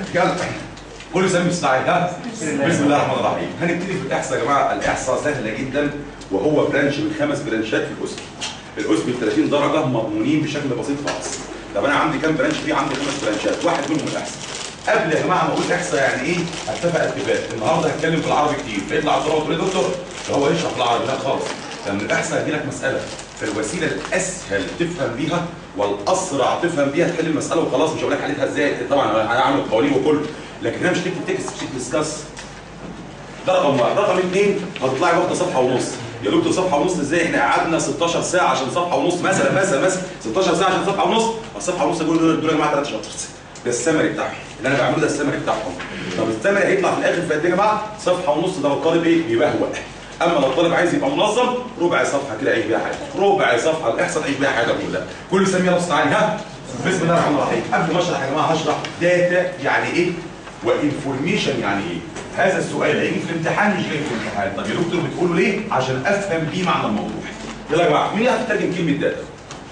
يلا كله سمي مستعد. ها بسم الله الرحمن الرحيم. هنبتدي في الاحصاء يا جماعه. الاحصاء سهله جدا وهو برانش من 5 برانشات في الاسم. الاسم ب 30 درجه مضمونين بشكل بسيط خالص. طب انا عندي كام برانش؟ فيه عندي 5 برانشات، واحد منهم الاحصاء. قبل يا جماعه ما اقول احصاء يعني ايه اتفق اتفاق. النهارده هتكلم في العربي كتير، فيطلع بسرعه وتقول لي دكتور هو يشرح بالعربي؟ لا خالص، لان الاحصاء هيجي لك مساله فالوسيله الاسهل تفهم بيها والاسرع تفهم بيها تحل المساله وخلاص. مش هقول لك حلتها ازاي، طبعا انا هعمل قوانين وكله، لكن انا مش تكتب تكست، مش تكتب ديسكاس. ده رقم واحد. رقم اثنين هتطلعي واخده صفحه ونص. يا دكتور صفحه ونص ازاي؟ احنا قعدنا 16 ساعه عشان صفحه ونص مثلا 16 ساعه عشان صفحه ونص. الصفحه ونص دول يا جماعه 3 شابترز. ده السمري بتاعهم اللي انا بعمله، ده السمري بتاعهم. طب السمري هيطلع في الاخر في قد ايه يا جماعه؟ صفحه ونص. ده لو الطالب ايه؟ بيبهوأ. اما لو الطالب عايز يبقى منظم ربع صفحه كده عيش بيها حياتك، ربع صفحه الاحصاء عيش بيها حياتك كلها. كله سميه نفس تعالي. ها بسم الله الرحمن الرحيم. قبل ما اشرح يا جماعه هشرح داتا يعني ايه وانفورميشن يعني ايه. هذا السؤال هيجي في الامتحان مش جاي في الامتحان. طب يا دكتور بتقوله ليه؟ عشان افهم بيه معنى الموضوع. يلا يا جماعه مين يعرف يترجم كلمه داتا؟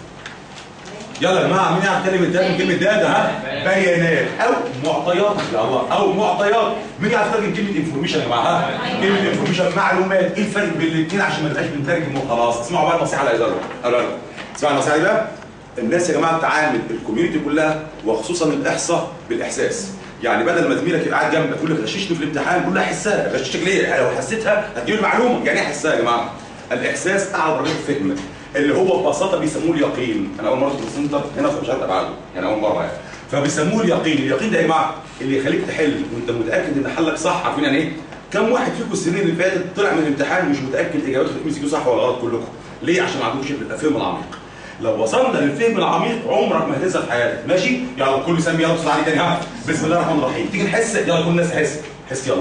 يلا يا جماعه مين يعرف يترجم كلمه داتا؟ ها بيانات او معطيات. يلا او معطيات. مين يعرف يترجم كلمه انفورميشن يا جماعه؟ ها كلمه انفورميشن معلومات. ايه الفرق بين الاثنين عشان ما نبقاش بنترجم وخلاص؟ اسمعوا بقى النصيحه اللي هيقولها لكم. اسمعوا النصيحه دي بقى. الناس يا جماعه بتعامل الكوميونتي كلها وخصوصا الاحصاء بالاحساس. يعني بدل ما زميلك يبقى قاعد جنبك يقول لك غششني في الامتحان قول له احسها. غششك ليه؟ لو حسيتها هتجيب المعلومه. يعني ايه احسها يا جماعه؟ الاحساس اعلى درجات الفهم اللي هو ببساطه بيسموه اليقين. انا اول مره في السنتر هنا فمش عارف ابعاده، يعني اول مره يعني. فبيسموه اليقين. اليقين ده يا جماعه اللي يخليك تحل وانت متاكد ان حلك صح. عارفين يعني ايه؟ كم واحد فيكم السنين اللي فاتت طلع من الامتحان مش متاكد اجاباته في الام صح ولا غلط؟ كلكم. ليه؟ عشان ما عندكوش الفهم العميق. لو وصلنا للفهم العميق عمرك ما هتنسى في حياتك. ماشي؟ يلا كل سمي يلا بص عليه تاني. ها بسم الله الرحمن الرحيم. تيجي نحس. يلا كل الناس حس يلا.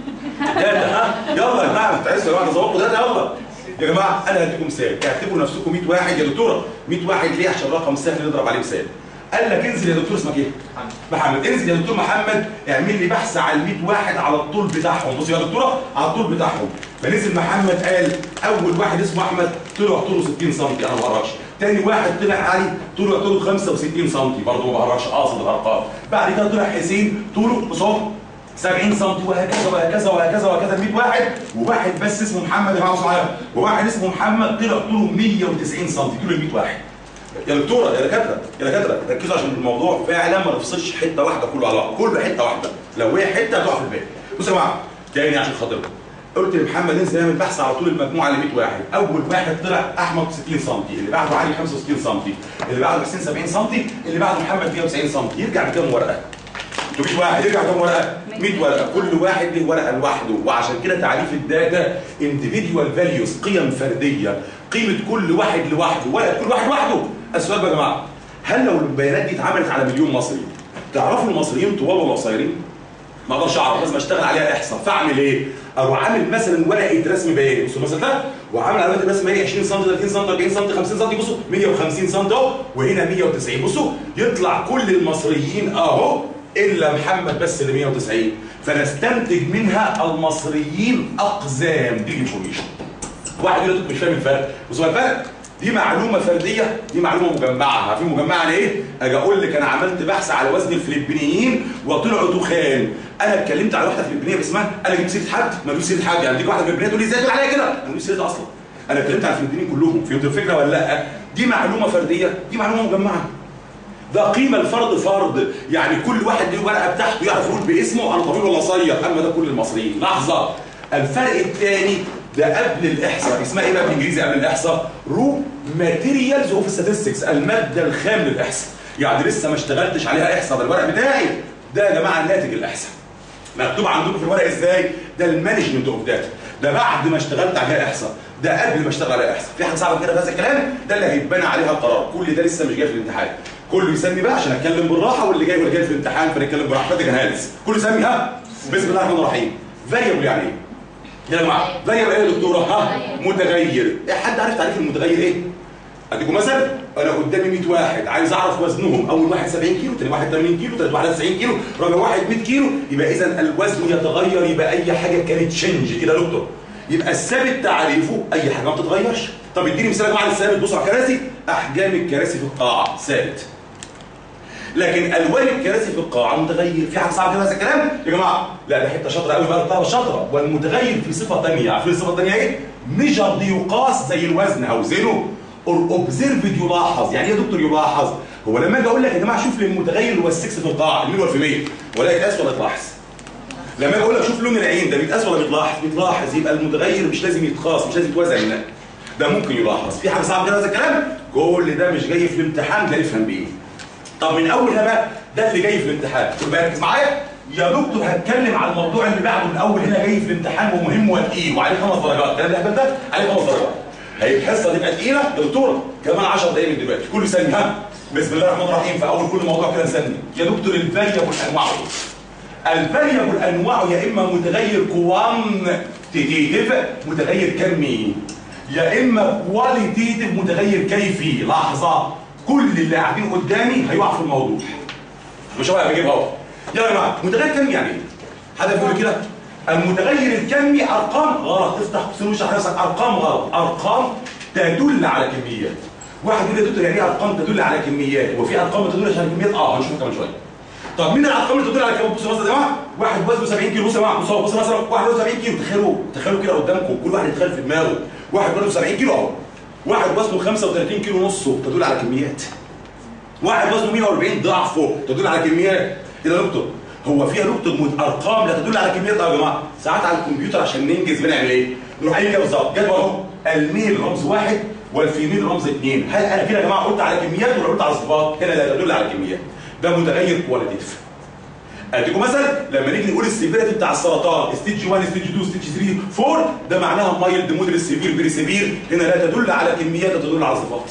داتا. ها يلا يا جماعه تحسوا يا جماعه تذوقوا داتا. يلا يا جماعه انا هديكم مثال. اعتبروا نفسكم 100 واحد. يا دكتوره 100 واحد ليه؟ عشان رقم سهل نضرب عليه مثال. قال لك انزل يا دكتور اسمك ايه؟ محمد. انزل يا دكتور محمد اعمل لي بحث على ال 100 واحد على الطول بتاعهم. بصوا يا دكتوره على الطول بتاعهم. فنزل محمد قال اول واحد اسمه احمد طلع طوله 60 سم. انا ما بهرجش. تاني واحد طلع علي طوله 65 سم. برضه ما بهرجش، قاصد الارقام. بعد كده طلع حسين طوله بصوت 70 سم وهكذا وهكذا وهكذا وهكذا. 100 واحد وواحد بس اسمه محمد يا جماعه معايا. وواحد اسمه محمد طلع طوله 190 سم. طول ال 100 واحد. يا دكتوره يا دكاتره ركزوا عشان الموضوع فعلا ما نفصلش حته واحده كله على بعض. كله حته واحده. لو هي حته هتقع في الباقي. بصوا يا جماعه تاني عشان خاطركم. قلت لمحمد انزل نعمل بحث على طول المجموعه اللي 100 واحد. اول واحد طلع احمد 60 سم، اللي بعده علي 65 سم، اللي بعده حسين 70 سم، اللي بعده محمد 190 سم. يرجع بكام ورقه؟ 100 واحد يرجع بكام ورقه؟ 100 ورقه. كل واحد له ورقه لوحده. وعشان كده تعريف الداتا individual values، قيم فرديه، قيمه كل واحد لوحده، ورقه كل واحد لوحده. السؤال بقى يا جماعه، هل لو البيانات دي اتعملت على مليون مصري تعرفوا المصريين طوال ولا قصيرين؟ ما اقدرش اعرف، لازم اشتغل عليها احصاء. فاعمل ايه؟ اروح عامل مثلا ورقه رسم بياني. بصوا مثلا ده وعامل علامات الرسم بياني 20 سم 30 سم 40 سم 50 سم. بصوا 150 سم اهو وهنا 190. بصوا يطلع كل المصريين اهو الا محمد بس اللي 190. فنستنتج منها المصريين اقزام. دي الانفورميشن. واحد يقول لك مش فاهم الفرق. بصوا الفرق دي معلومه فرديه، دي معلومه مجمعه. عارفين مجمعه يعني ايه؟ اجي اقول لك انا عملت بحث على وزن الفلبينيين وطلعوا تخان. انا اتكلمت على واحده فلبينيه باسمها، انا جبت سيره حد؟ ما جبتش سيره حد. يعني تيجي واحده فلبينيه تقول لي ازاي تقول عليا كده؟ انا ما جبتش سيرتها اصلا. انا اتكلمت على الفلبينيين كلهم. فهمت الفكره ولا لا؟ دي معلومه فرديه، دي معلومه مجمعه. ده قيمه الفرد فرد. يعني كل واحد له ورقه بتاعته يعرف يقول باسمه انا طويل ولا قصير. اما ده كل المصريين. لحظه، الفرق الثاني ده قبل الاحصاء. اسمها ايه بقى بالانجليزي قبل الاحصاء؟ رو ماتيريالز اوف ستاتستكس، الماده الخام للاحصاء. يعني لسه ما اشتغلتش عليها احصاء. ده الورق بتاعي ده يا جماعه ناتج الاحصاء. مكتوب عندكم في الورق ازاي؟ ده المانجمنت اوف داتا. ده بعد ما اشتغلت عليها احصاء، ده قبل ما اشتغل عليها احصاء. في حاجه صعبه كده في هذا الكلام؟ ده اللي هيتبنى عليها القرار. كل ده لسه مش جاي في الامتحان. كله يسمي بقى عشان اتكلم بالراحه، واللي جاي في الامتحان فنتكلم براحه. فاتك هالس. كله سمي. ها بسم الله الرحمن الرحيم. فاريبل يعني ايه؟ يا جماعه فاريبل ايه يا دكتوره؟ ها متغير. حد عارف تعريف المتغير ايه؟ اديكم مثلا انا قدامي 100 واحد عايز اعرف وزنهم. اول واحد 70 كيلو، ثاني واحد 80 كيلو، ثالث واحد 90 كيلو، رابع واحد 100 كيلو. يبقى اذا الوزن يتغير. يبقى اي حاجه كانت تشنج كده يا دكتور. يبقى الثابت تعريفه اي حاجه ما بتتغيرش. طب اديني مثال يا جماعه للثابت. بصوا على الكراسي، احجام الكراسي في القاعه ثابت. لكن الوان الكراسي في القاعه متغير. في حاجه صعبه كده هذا الكلام يا جماعه؟ لا ده حته شاطره قوي بقى الطلبه الشاطره. والمتغير في صفه ثانيه، عارفين الصفه الثانيه ايه؟ ميجر يقاس زي الوزن او زينه، اور اوبزرفد يلاحظ. يعني ايه يا دكتور يلاحظ؟ هو لما اجي اقول لك يا جماعه شوف لي المتغير اللي هو السكس في القاعه المين ولا في 100 ولا يتقاس ولا يتلاحظ؟ لما اجي اقول لك شوف لون العين ده بيتقاس ولا بيتلاحظ؟ بيتلاحظ. يبقى المتغير مش لازم يتقاس، مش لازم يتوزن، ده ممكن يلاحظ. في حاجه صعبه كده هذا الكلام؟ كل ده مش جاي في الامتحان، ده نفهم بيه. طب من اول هنا بقى ده اللي جاي في الامتحان، يبقى ركز معايا يا دكتور. هتكلم على الموضوع اللي بعده من اول هنا جاي في الامتحان ومهم وتقيل وعليه 5 درجات. الكلام اللي ده عليه 5 درجات. هي الحصه تبقى تقيله يا دكتور كمان 10 دقايق من دلوقتي. كل ثانيه ها بسم الله الرحمن الرحيم في اول كل موضوع كده ثانيه. يا دكتور الفاريبل انواعه ايه؟ الفاريبل انواعه يا اما متغير كوانتيتيف متغير كمي، يا اما كواليتيتيف متغير كيفي. لحظه، كل اللي قاعدين قدامي هيقع في الموضوع. مش هبقى بجيبها اهو. يلا يا جماعه متغير كمي يعني ايه؟ حد يقول كده؟ المتغير الكمي ارقام غلط. افتح قوسين واشرح نفسك. ارقام غلط. ارقام تدل على كميات. واحد يقول لي يا دكتور يعني ايه ارقام تدل على كميات؟ وفي ارقام تدل على كميات؟ هنشوفها كمان شويه. طب مين الارقام اللي تدل على كميات؟ بصوا مثلا يا جماعه واحد وزنه 70 كيلو. بصوا يا جماعه بصوا مثلا واحد وزنه 70 كيلو. تخيلوا كده قدامكم كل واحد يتخيل في دماغه واحد وزنه 70 كيلو اهو. واحد وزنه 35 كيلو ونصه تدل على كميات. واحد وزنه 140 ضعفه تدل على كميات. ايه ده يا دكتور؟ هو فيها دكتور ارقام لا تدل على كميات؟ يا جماعه ساعات على الكمبيوتر عشان ننجز بنعمل ايه؟ نروح قايل كده بالظبط جدول اهو الميل رمز 1 والفيميل رمز 2. هل انا كده يا جماعه قلت على كميات ولا قلت على صفات؟ هنا لا تدل على كميات. ده متغير كواليتيف. اديكم مثلا لما نيجي نقول السيفيريتي بتاع السرطان ستيج 1 ستيج 2 ستيج 3 4 ده معناها مايلد مودريت سيفير فيري سيفير. هنا لا تدل على كميات تدل على صفات.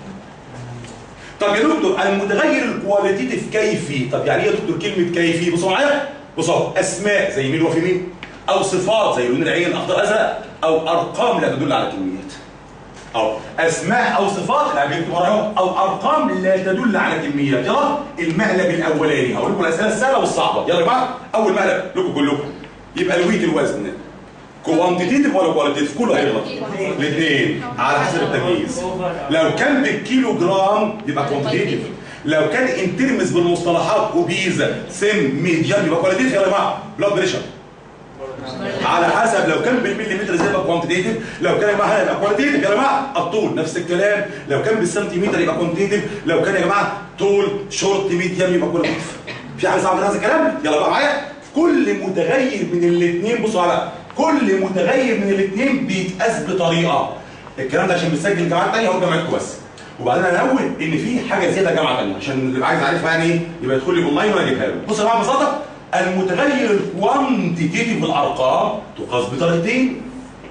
طب يا دكتور المتغير الكواليتيف كيفي. طب يعني ايه يا دكتور كلمه كيفي؟ بصوا معايا بصوا اسماء زي مين وفي مين، او صفات زي لون العين اخضر ازرق، او ارقام لا تدل على كميات. او اسماء او صفات لا بيكتب وراهم، او ارقام لا تدل على كميات. يلا المقلب الاولاني هقول لكم الاسئله السهله والصعبه. يلا يا جماعه اول مقلب لكم كلكم يبقى الويت الوزن كوانتيتيف ولا كواليتيف؟ كله هيغلط. الاثنين على حسب التمييز. لو كان بالكيلو جرام يبقى كوانتيتيف. لو كان انترمز بالمصطلحات اوبيزا سم ميديان يبقى كواليتيف. يلا يا جماعه بلاد بريشر على حسب. لو كان بالمليمتر زي يبقى كوانتيتيف. لو كان يا جماعه هيبقى كواليتيف. يا جماعه الطول نفس الكلام. لو كان بالسنتيمتر يبقى كوانتيتيف. لو كان يا جماعه طول شورت ميديان يبقى كواليتيف. في حاجه صعبه في هذا الكلام؟ يلا بقى معايا. كل متغير من الاثنين بصوا على كل متغير من الاثنين بيتقاس بطريقه. الكلام ده عشان بنسجل جامعات ثانيه هو جامعتكم بس. وبعدين انوه ان في حاجه زياده جامعه ثانيه عشان اللي عايز يعرفها يعني ايه يبقى يدخل لي اونلاين وانا اجيبها له. بص يا جماعه ببساطه المتغير الكوانتيتيف بالارقام تقاس بطريقتين.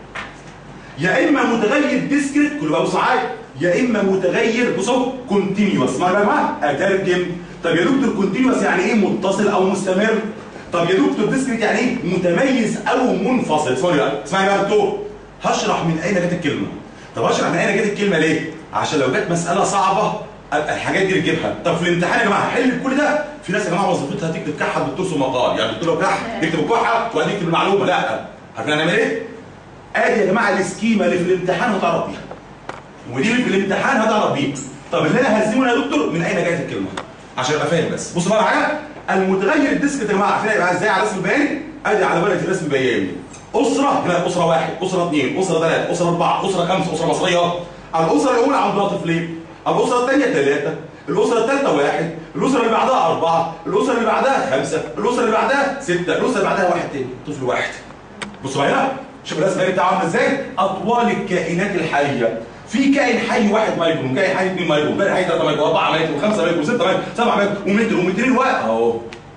يا اما متغير ديسكريت كله بقى بص معايا، يا اما متغير بصوا كونتينيوس. اسمعوا يا جماعه اترجم. طب يا دكتور كونتينيوس يعني ايه؟ متصل او مستمر. طب يا دكتور ديسكريت يعني ايه؟ متميز او منفصل. اسمعوا بقى اسمعي بقى يا دكتور. هشرح من اين جت الكلمه. طب هشرح من اين جت الكلمه ليه؟ عشان لو جت مساله صعبه الحاجات دي تجيبها. طب في الامتحان يا جماعه حل كل ده. في ناس يا جماعه وظيفتها تكتب كحه بالترس ومقال، يعني قلت له كح يكتب الكحه وبعدين يكتب المعلومه. لا عارفين هنعمل ايه؟ ادي يا جماعه السكيما اللي في الامتحان هتعرف بيها، ودي اللي في الامتحان هتعرف بيها. طب اللي انا هزمه يا دكتور من اين جت الكلمه؟ عشان ابقى فاهم بس. بصوا بقى معايا المتغير الديسك يا جماعه عارفين هيبقى ازاي على الرسم البياني؟ ادي على ورقه الرسم البياني اسره هنا، اسره واحد، اسره اثنين، اسره ثلاث، اسره اربعه، اسره خمسه، اسره مصريه. الاسره الاولى عندها طفلين، الاسره الثانيه ثلاثه، الاسره الثالثه واحد، الاسره اللي بعدها اربعه، الاسره اللي بعدها خمسه، الاسره اللي بعدها سته، الاسره اللي بعدها واحد تاني، طفل واحد. بصوا هنا شوف الرسم البياني بتاعه عامل ازاي؟ اطوال الكائنات الحيه. في كائن حي 1 مايكرون، كائن حي 2 مايكرون، كائن حي 3 مايكرون، 4 مايكرون، 5 مايكرون، 6 مايكرون، 7 مايكرون، ومتر و200 واقع اهو.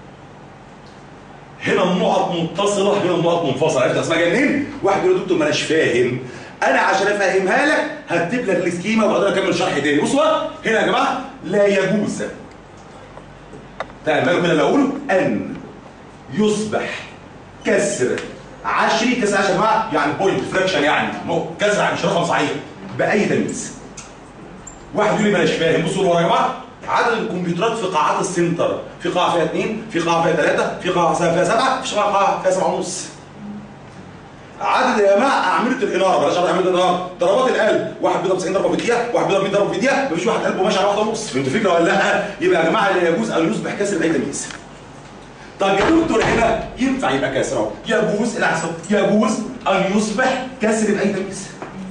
هنا النقط متصله، هنا النقط منفصله. عرفت اسمها جايه منين؟ واحد يقول له دكتور ما اناش فاهم. انا عشان افهمها لك هكتب لك السكيما وبعدين اكمل شرح تاني. بصوا هنا يا جماعه لا يجوز تعملوا كده اللي اقوله ان يصبح كسر عشري. كسر عشري يا جماعه يعني بوينت فراكشن، يعني كسر مش رقم صحيح باي تمييز. واحد يقول لي ما اناش فاهم. بصوا ورا يا جماعه عدد الكمبيوترات في قاعات السنتر، في قاعه فيها 2، في قاعه فيها 3، في قاعه فيها 7، في قاعه فيها 7.5. عدد يا جماعه اعمده الاناره، بلاش اعمده الاناره، ضربات القلب، واحد بيضرب 90 ضربه في الدقيقه، واحد بيضرب 100 ضربه في الدقيقه، مفيش واحد قلبه ماشي على واحده ونص، فهمتوا الفكره ولا لا؟ يبقى يا جماعه لا يجوز ان يصبح كسر باي تمييز. طب يا دكتور هنا ينفع يبقى كسر اهو، يجوز العكس، يجوز ان يصبح كسر باي تمييز.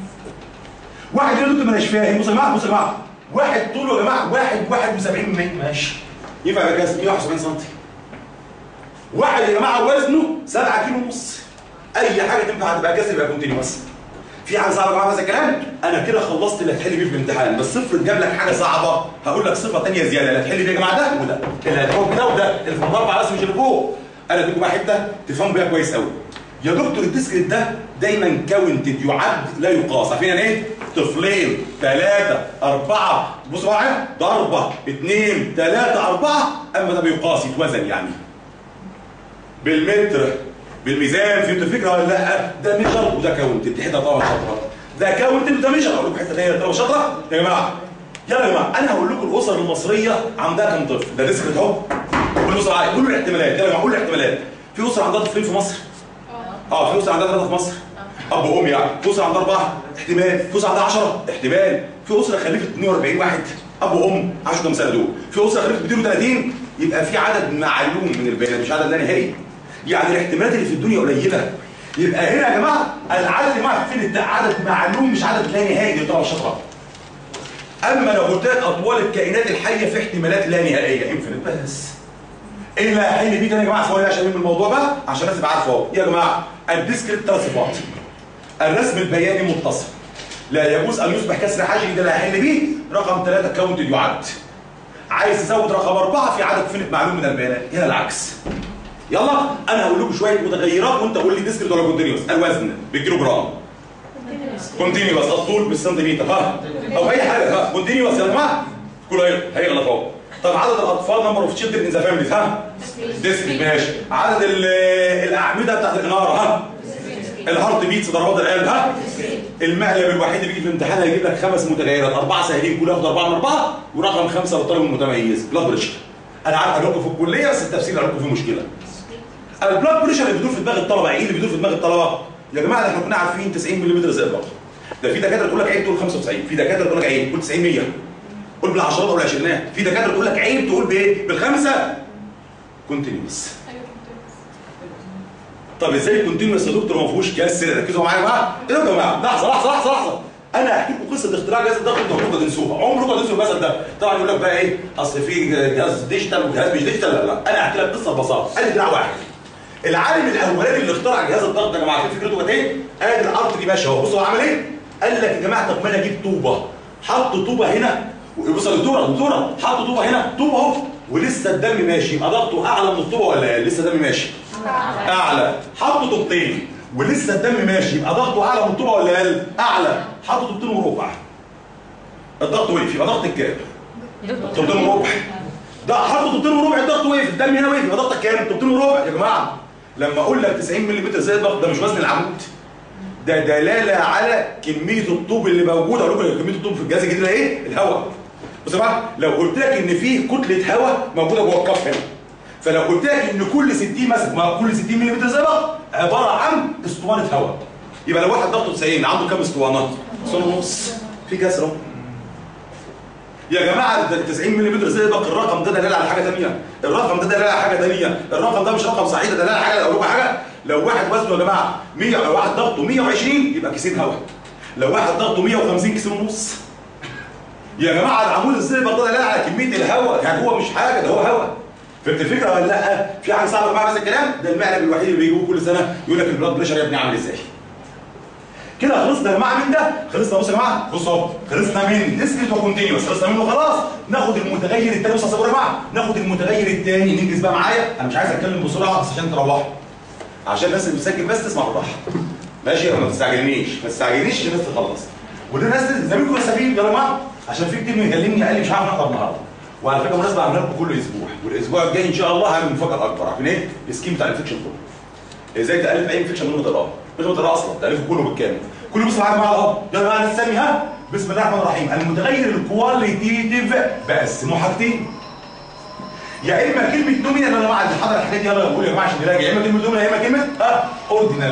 واحد يقول دكتور ما اناش فاهم، بصوا يا جماعه بصوا يا جماعه، واحد طوله يا جماعه 71 ماشي، ينفع يبقى كسر 171 سم. واحد يا جماعه وزنه 7 كيلو ونص، اي حاجه تنفع تبقى كسر يبقى كونتينيوس. في حاجه صعبه يا جماعه هذا الكلام؟ انا كده خلصت اللي هتحل بيه في الامتحان، بس افرض جاب لك حاجه صعبه هقول لك صفه ثانيه زياده، اللي هتحل بيه يا جماعه ده وده، اللي هتحل ده وده، اللي في المربع بس مش اللي فوق. انا اديكم بقى حته تفهموا بيها كويس قوي. يا دكتور الديسكريت ده دايما كاونتد، يعد لا يقاس، عارفين يعني ايه؟ طفلين 3 4 بصوا معايا، ضربه 2 3 4، اما ده بيقاس يتوزن يعني بالمتر بالميزان، فهمتوا الفكره ولا لا؟ ده ميجر وده كاونتد، دي حته طبعا شاطره، ده كاونتد وده ميجر. اقول لكم حته ثانيه طبعا شاطره يا جماعه. يلا يا جماعه انا هقول لكم الاسر المصريه عندها كام طفل، ده ديسكريت اهو. كل اسره عايز قولوا الاحتمالات، يلا يا جماعه قولوا الاحتمالات. في اسره عندها طفلين في مصر؟ في اسره عندها 3 في مصر؟ اب وام يعني. في اسره عندها 4 احتمال. في اسره عندها 10 احتمال. في اسره خلفت 42 واحد اب وام، 10 كام سنه دول. في اسره خلفت 230، يبقى في عدد معلوم من البيانات مش عدد لا نهائي. يعني الاحتمالات اللي في الدنيا قليله. يبقى هنا يا جماعه العدد اللي معاك فين؟ عدد معلوم مش عدد لا نهائي، دي طبعا شطره. اما لو قلت لك اطوال الكائنات الحيه في احتمالات لا نهائيه، انفينيت بس. ايه اللي هيحل بيه تاني يا جماعه؟ ثواني عشان نلم الموضوع بقى عشان الناس تبقى عارفه اهو. يا جماعه الديسكريت 3 صفات. الرسم البياني متصل. لا يجوز ان يصبح كسر حاجي، ده اللي هيحل بيه. رقم 3 كاونتد يعد. عايز تزود رقم 4 في عدد فينت معلوم من البيانات، هنا العكس. يلا انا هقول لكم شويه متغيرات وانت قول لي ديسكريت ولا كونتينيوس. الوزن بالكيلو جرام. كونتينيوس. الطول بالسنتيمتر او اي حاجه كونتينيوس يا جماعه. كله هيغلط اهو. طب عدد الاطفال نمبر اوف تشيلدرن ان ذا فاميليز ديسكريت ماشي. عدد الاعمده بتاعت الاناره الهارت بيتس ضربات القلب المقلب الوحيد اللي بيجي في الامتحان هيجيب لك 5 متغيرات، 4 سهلين كل ياخد 4 من 4، ورقم 5 للطالب المتميز بلاد بريشر. انا عارف هقول لكم في الكليه بس التفسير هقول لكم فيه مشكله. البلاد بريشر اللي بيدور في دماغ الطلبه، ايه اللي بيدور في دماغ الطلبه؟ يا جماعه احنا كنا عارفين 90 ملم زي الضغط. ده في دكاتره تقول لك عيب تقول 95، في دكاتره تقول لك عيب تقول 90 100، قول بالعشرات او بالعشرينات، في دكاتره تقول لك عيب تقول بايه؟ بالخمسه. كونتينيوس. طب ازاي الكونتينيوس يا دكتور ما فيهوش كسر؟ ركزوا معايا بقى. ايه يا جماعه؟ لحظه انا هحكي لكم قصه اختراع جهاز الضغط انتوا عمركم تنسوها، عمركم تنسوا المثل ده. طبعا يقول لك بقى ايه؟ اصل في جهاز ديجيتال وجهاز مش ديجيتال. لا انا هحكي لك قصه ببساطه. ادي دراع واحد. العالم الاولاني اللي اخترع جهاز الضغط يا جماعه عارفين فكرته كانت ايه؟ ادي الارتري ماشي اهو. بصوا هو عمل ايه؟ قال لك يا جماعه طب ما انا اجيب طوبه، حط طوبه هنا، بص يا دكتوره حط طوبه هنا، طوبه اهو ولسه الدم ماشي، يبقى ضغطه اعلى من الطوبه ولا لسه الدم ماشي؟ اعلى. حط طوبتين ولسه الدم ماشي، يبقى ضغطه اعلى من الطوبه ولا اقل؟ اعلى. حط طوبتين وربع، الضغط وقف، يبقى ضغطك كام؟ طوبتين وربع. ده حط طوبتين وربع الضغط وقف، الدم هنا وقف، يبقى ضغطك كام؟ طوبتين وربع. يا جماعه لما اقول لك 90 ملم زي الضغط ده مش وزن العمود، ده دلاله على كميه الطوب اللي موجوده. اقول لكم كميه الطوب في الجهاز الجديد ده ايه؟ الهواء. بص بقى لو قلت لك ان في كتله هواء موجوده جوه الكف هنا، فلو قلت لك ان كل 60 مثلا كل 60 ملم زئبق عباره عن اسطوانه هواء، يبقى لو واحد ضغطه 90 عنده كام اسطوانه؟ اسطوانه ونص. في كسره يا جماعه. 90 ملم زئبق الرقم ده دلاله على حاجه ثانيه، الرقم ده دلاله على حاجه ثانيه، الرقم ده مش رقم صحيح، ده دلاله على حاجه. اقول لكم حاجه، لو واحد وزنه يا جماعه 100 او واحد ضغطه 120 يبقى كيسين هواء، لو واحد ضغطه 150 كيسين ونص. يا جماعه العمود الزئبق ده دلاله على كميه الهواء، يعني هو مش حاجه، ده هو هواء. فهمت الفكره ولا لا؟ في حاجه صعبه يا جماعه بس الكلام ده المقلب الوحيد اللي بيجيبوه كل سنه يقول لك البلاد بريشر يا ابني عامل ازاي؟ كده خلصنا يا جماعه من ده، خلصنا. بصوا يا جماعه بصوا اهو، خلصنا من ديسكريت وكونتينيوس، خلصنا منه خلاص. ناخد المتغير الثاني. بصوا يا جماعه ناخد المتغير الثاني، ننجز بقى معايا. انا مش عايز اتكلم بسرعه بس عشان تروحوا، عشان الناس اللي بتسجل بس تسمع بالراحه. ماشي ما تستعجلنيش عشان الناس تخلص. والناس زميلكم يستفيد يا جماعه، عشان في كتير يكلمني قال لي مش عارف احضر النهارده. وعلى فكره مناسبه هعملها لكم كل اسبوع، والاسبوع الجاي ان شاء الله هعمل مفاجاه اكبر. عارفين ايه؟ السكيم بتاع الانفكشن كله. ازاي تالف اي انفكشن من غير ما تقراه؟ من غير ما تقراه اصلا، تالفه كله بالكامل. كله بص معايا اهو. يلا بقى نسمي بسم الله الرحمن الرحيم. المتغير الكواليتيف بقسمه حاجتين. يا اما كلمه نومينال، انا بعد الحضر الحاجات دي يلا بقول يا جماعه عشان نراجع، يا اما كلمه نومينال يا اما كلمه اوردينال.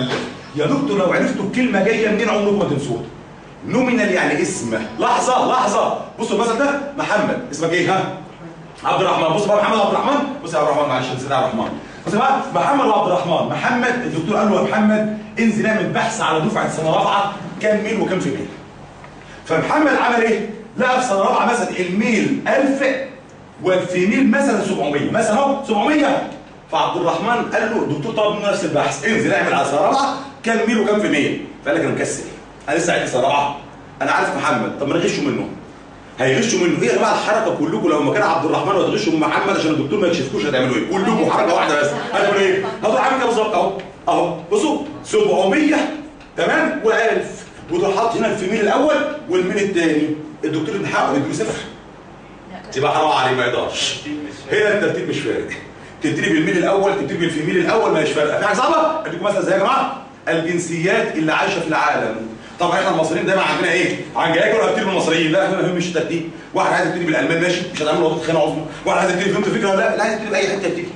يا دكتور لو عرفتوا الكلمه جايه منين عمركم ما تنسوها. نومينال يعني اسم. لحظه بصوا المثل ده. محمد اسمك ايه ها؟ عبد الرحمن. بص بقى محمد عبد الرحمن. بص يا عبد الرحمن معلش نسيت عبد الرحمن. بص بقى محمد وعبد الرحمن. محمد الدكتور قال له يا محمد انزل اعمل بحث على دفعه سنه رابعه كام ميل وكام فيميل. فمحمد عمل ايه؟ لقى في سنه رابعه مثلا الميل 1000 والفيميل مثلا 700 مثلا اهو 700. فعبد الرحمن قال له الدكتور طلب منه نفس البحث انزل اعمل على سنه رابعه كام ميل وكام فيميل. فقال لك انا مكسل انا لسه عايز سنه رابعه انا عارف محمد. طب ما نغشه منه. هيغشوا منه ايه يا جماعه الحركه كلكم لو مكان عبد الرحمن وتغشوا من محمد عشان الدكتور ما يكشفكوش هتعملوا ايه؟ كلكم حركه واحده بس هتعملوا ايه؟ هتروح عامل كده بالظبط اهو بصوا 700 تمام و1000 وتروح حاطط هنا الفيميل الاول والميل الثاني. الدكتور ابن حقه يديله صفر. تبقى حرام عليه ما يقدرش. هنا الترتيب مش فارق. تبتدي بالميل الاول تبتدي بالفيميل الاول مش فارقه. في حاجه صعبه؟ اديكم مثلا زي يا جماعه الجنسيات اللي عايشه في العالم. طبعا احنا المصريين دايما عندنا ايه؟ عنجايك ولا هبتدي بالمصريين؟ لا ما يهمش الترتيب. واحد عايز يبتدي بالالمان ماشي مش هتعمل وقت خانه عظمى. واحد عايز يبتدي فهمت الفكره ولا لا؟ لا عايز يبتدي باي حته يبتدي.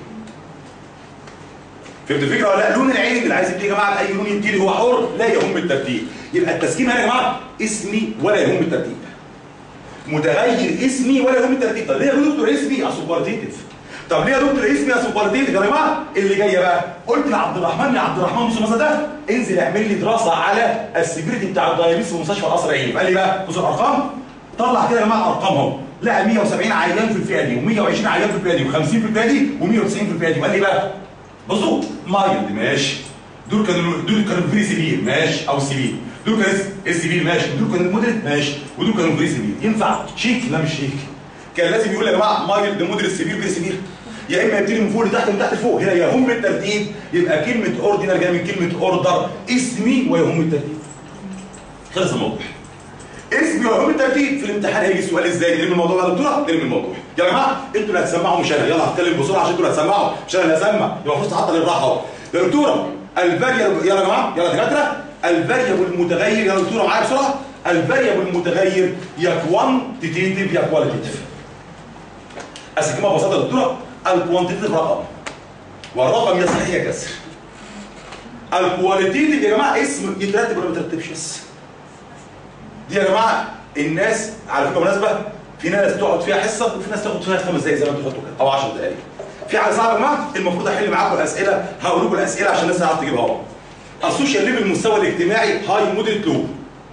فهمت الفكره ولا لا؟ لون العين اللي عايز يبتدي يا جماعه باي لون يبتدي هو حر لا يهم الترتيب. يبقى التسكين هنا يا جماعه اسمي ولا يهم الترتيب. متغير اسمي ولا يهم الترتيب. طب ليه يا دكتور اسمي؟ اسوبرتيتيف. طب ليه يا دكتور اسمي اسوبرتيتيف يا جماعه؟ اللي جايه بقى قلت لعبد الرحمن يا عبد الرحمن بص المثل ده انزل اعمل لي دراسه على السيفيريتي بتاع الدايابيتس في مستشفى القصر العيني. فقال لي بقى بص الارقام طلع كده يا جماعه ارقامهم. لقى 170 عيان في الفئه دي و120 عيان في الفئه دي و50 في الفئه دي و190 في الفئه دي. وقال لي بقى بصوا مايلد ماشي دول كانوا فيري سيفير ماشي او سيفير. دول كانوا السيفير ماشي ودول كانوا مودريت ماشي ودول كانوا فيري سيفير. ينفع شيك؟ لا مش شيك. كان لازم يقول يا جماعه مايلد مودريت سيفير فيري سيفير. يا اما يبتدي من فوق لتحت من تحت لفوق. هنا يهم الترتيب يبقى كلمه اوردينال جايه من كلمه اوردر اسمي ويهم الترتيب. خلص الموضوع. اسمي ويهم الترتيب. في الامتحان هيجي السؤال ازاي؟ نلم الموضوع يا دكتوره؟ نلم الموضوع. يا جماعه انتوا اللي هتسمعوا مش انا. يلا هتكلم بسرعه عشان انتوا اللي هتسمعوا مش انا اللي هسمع. يبقى فرصه تعطل الراحه اهو. يا دكتوره الفاريبل يلا يا جماعه يلا يا دكاتره الفاريبل المتغير يا دكتوره معايا بسرعه. الفاريبل المتغير يا كوانتيتيف يا كواليتيف. اسكنها ببساطه يا دكتوره الكوانتيتيف رقم والرقم يا صحيح يا كسر. الكواليتيف يا جماعه اسم يترتب ولا ما يترتبش بس. دي يا جماعه الناس على فكره مناسبه في ناس تقعد فيها حصه وفي ناس تاخد فيها 5 دقائق زي ما انتوا خدتوا كده او 10 دقائق. في حاجه صعبه يا جماعه المفروض احل معاكم الاسئله. هقول لكم الاسئله عشان الناس تعرف تجيبها اهو. السوشيال ليفل المستوى الاجتماعي هاي مودريت لو.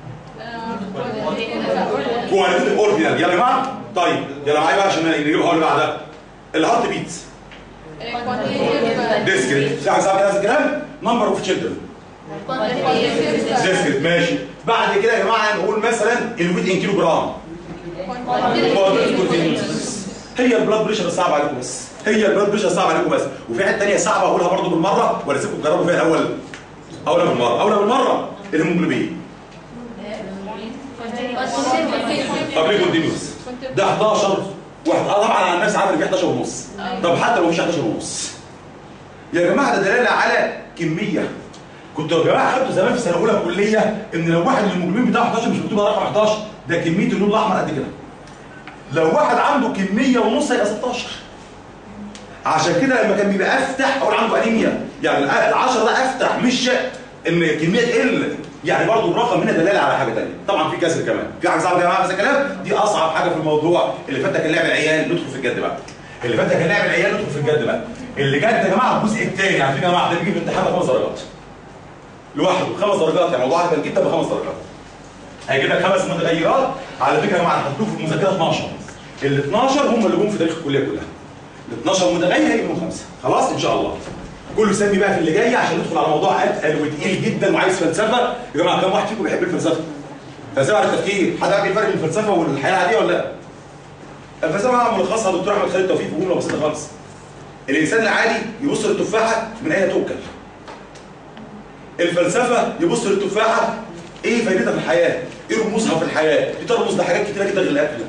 كواليتيف اوردينال يلا يا جماعه. طيب يلا معايا بقى عشان نجيبها اللي بعدها. الهارت بيتس ديسكريت. في حاجه صعبه كده نفس الكلام. نمبر اوف تشيلدرن ديسكريت ماشي. بعد كده يا جماعه نقول مثلا الويت ان كيلو جرام. هي البلاد بريشر صعب عليكم بس. هي البلاد بريشر صعب عليكم بس. وفي حته ثانيه صعبه اقولها برضه بالمره ولا اسيبكم تجربوا فيها الاول؟ اولى بالمره الهيموجلوبين. طب ليه كونتينيوس؟ ده 11 واحد. طبعا على الناس عامل فيه 11 ونص. طب حتى لو مفيش 11 ونص يا جماعه ده دلاله على كميه. كنتوا يا جماعه خدتوا زمان في سنه اولى كليه ان لو واحد الهيموجلوبين بتاعه 11 مش مكتوب رقم 11 ده كميه اللون الاحمر قد كده. لو واحد عنده كميه ونص هيبقى 16. عشان كده لما كان بيبقى افتح اقول عنده انيميا يعني ال10 ده افتح مش ان الكميه تقل. يعني برضه الرقم هنا دلاله على حاجه ثانيه. طبعا في كسر كمان. في حاجه صعبه يا جماعه في الكلام دي اصعب حاجه في الموضوع. اللي فات ده كان لعب العيال ندخل في الجد بقى. اللي فات ده كان لعب العيال ندخل في الجد بقى. اللي جد يا جماعه الجزء الثاني عارفين يا جماعه ده بيجي في الامتحان ب5 درجات. لوحده 5 درجات يعني موضوع عادي جدا ب5 درجات. هيجيب لك 5 متغيرات على فكره يا جماعه هتحطوه في المذاكره 12. ال 12 هم اللي جم في تاريخ الكليه كلها. ال 12 متغير هيجيبوا 5 خلاص ان شاء الله. كله سمي بقى في اللي جاي عشان ندخل على موضوع اتقل وتقيل جدا وعايز فلسفه. يا جماعه كم واحد فيكم بيحب الفلسفه؟ فلسفه على التفكير. حد عارف الفرق بين الفلسفه والحياه العاديه ولا لا؟ الفلسفه انا ملخصها دكتور احمد خالد توفيق في جمله بسيطه خالص. الانسان العادي يبص للتفاحه من اين تؤكل. الفلسفه يبص للتفاحه ايه فائدتها في الحياه؟ ايه رموزها في الحياه؟ دي ترمز لحاجات كتيره جدا غير الاكل.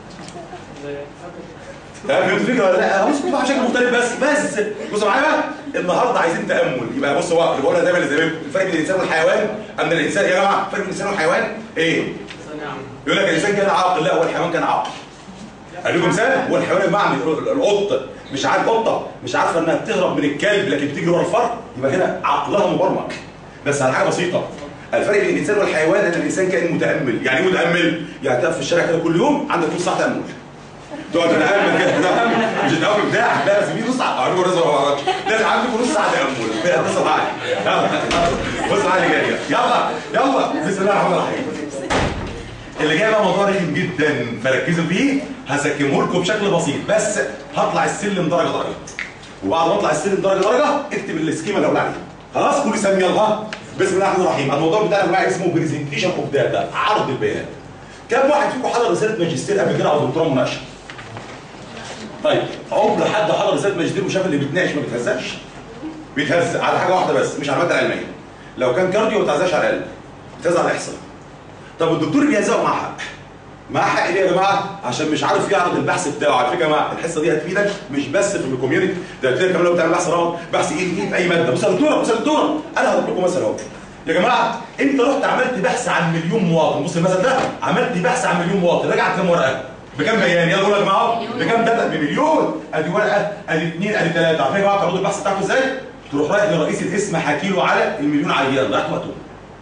فاهم الفكره ولا لا؟ بص بقى شكل مختلف بس بصوا معايا بقى النهارده عايزين تامل. يبقى بص هو اللي بقولها دايما لزمايلكم الفرق بين الانسان والحيوان ان الانسان يا جماعه الفرق بين الانسان والحيوان ايه؟ يقول لك الانسان كان عاقل لا هو الحيوان كان عاقل. اديكم مثال هو الحيوان يا جماعه القطه مش عارف قطه مش عارفه انها بتهرب من الكلب لكن بتيجي ورا الفار يبقى هنا عقلها مبرمج. بس على حاجه بسيطه. الفرق بين الانسان والحيوان ان الانسان كائن متامل. يعني ايه متامل؟ يعني تقف في الشارع كده كل يوم عندك نص ساعه تامل. تقعد تتامل كده مش التامل بتاعك، لا لازم نص ساعه. اعرفوا رزق ولا لازم عندك نص ساعه تامل. بص معايا يلا بص معايا جايه يلا بسم الله الرحمن الرحيم. اللي جاي بقى موضوع رخم جدا فركزوا فيه، هسكمه لكم بشكل بسيط بس هطلع السلم درجه درجه. وبعد ما اطلع السلم درجه درجه اكتب السكيما اللي هقول عليها. خلاص كل سامي يلا بسم الله الرحمن الرحيم. الموضوع بتاعنا بقى اسمه برزنتيشن اوف داتا، عرض البيانات. كم واحد فيكم حضر رساله ماجستير قبل كده او دكتوراه مناقشه؟ طيب عمر حد حضر رساله ماجستير وشاف اللي بيتناقش ما بيتهزقش؟ بيتهز على حاجه واحده بس، مش على الماده العلميه. لو كان كارديو ما بيتهزقش على الاقل، بيتهز على الاحصاء. طب الدكتور بيهزقه مع حق. مع حق ليه يا جماعه؟ عشان مش عارف يعرض البحث بتاعه. على فكره يا جماعه الحصه دي هتفيدك مش بس في الكوميونتي، ده هتفيدك كمان لو بتعمل بحث رابط، بحث ايه في اي ماده. بص يا دكتوره انا هضرب لكم مثل اهو. يا جماعه انت رحت عملت بحث عن مليون مواطن، بص المثل ده، عملت بحث عن مليون مواطن، راجع كام ورقه؟ بكام بيان؟ يلا قول يا جماعه بكام داتا؟ بمليون. ادي ورقه، ادي اثنين، ادي ثلاثه. عارفين يا جماعه تعرضوا البحث بتاعكم ازاي؟ تروح رايح لرئيس القسم حاكي له على المليون عيان، ضيعت وقته.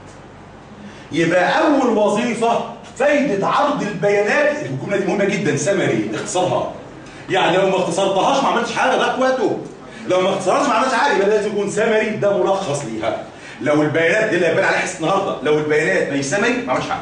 يبقى اول وظيفه فايده عرض البيانات. الجمله دي مهمه جدا، سمري اختصارها. يعني لو ما اختصرتهاش ما عملتش حاجه، ضيعت وقته. لو ما اختصرتهاش ما عملتش حاجه، يبقى لازم يكون سمري، ده ملخص ليها. لو البيانات دي اللي هيبان عليها حصه النهارده، لو البيانات ما سمري ما عملش حاجه.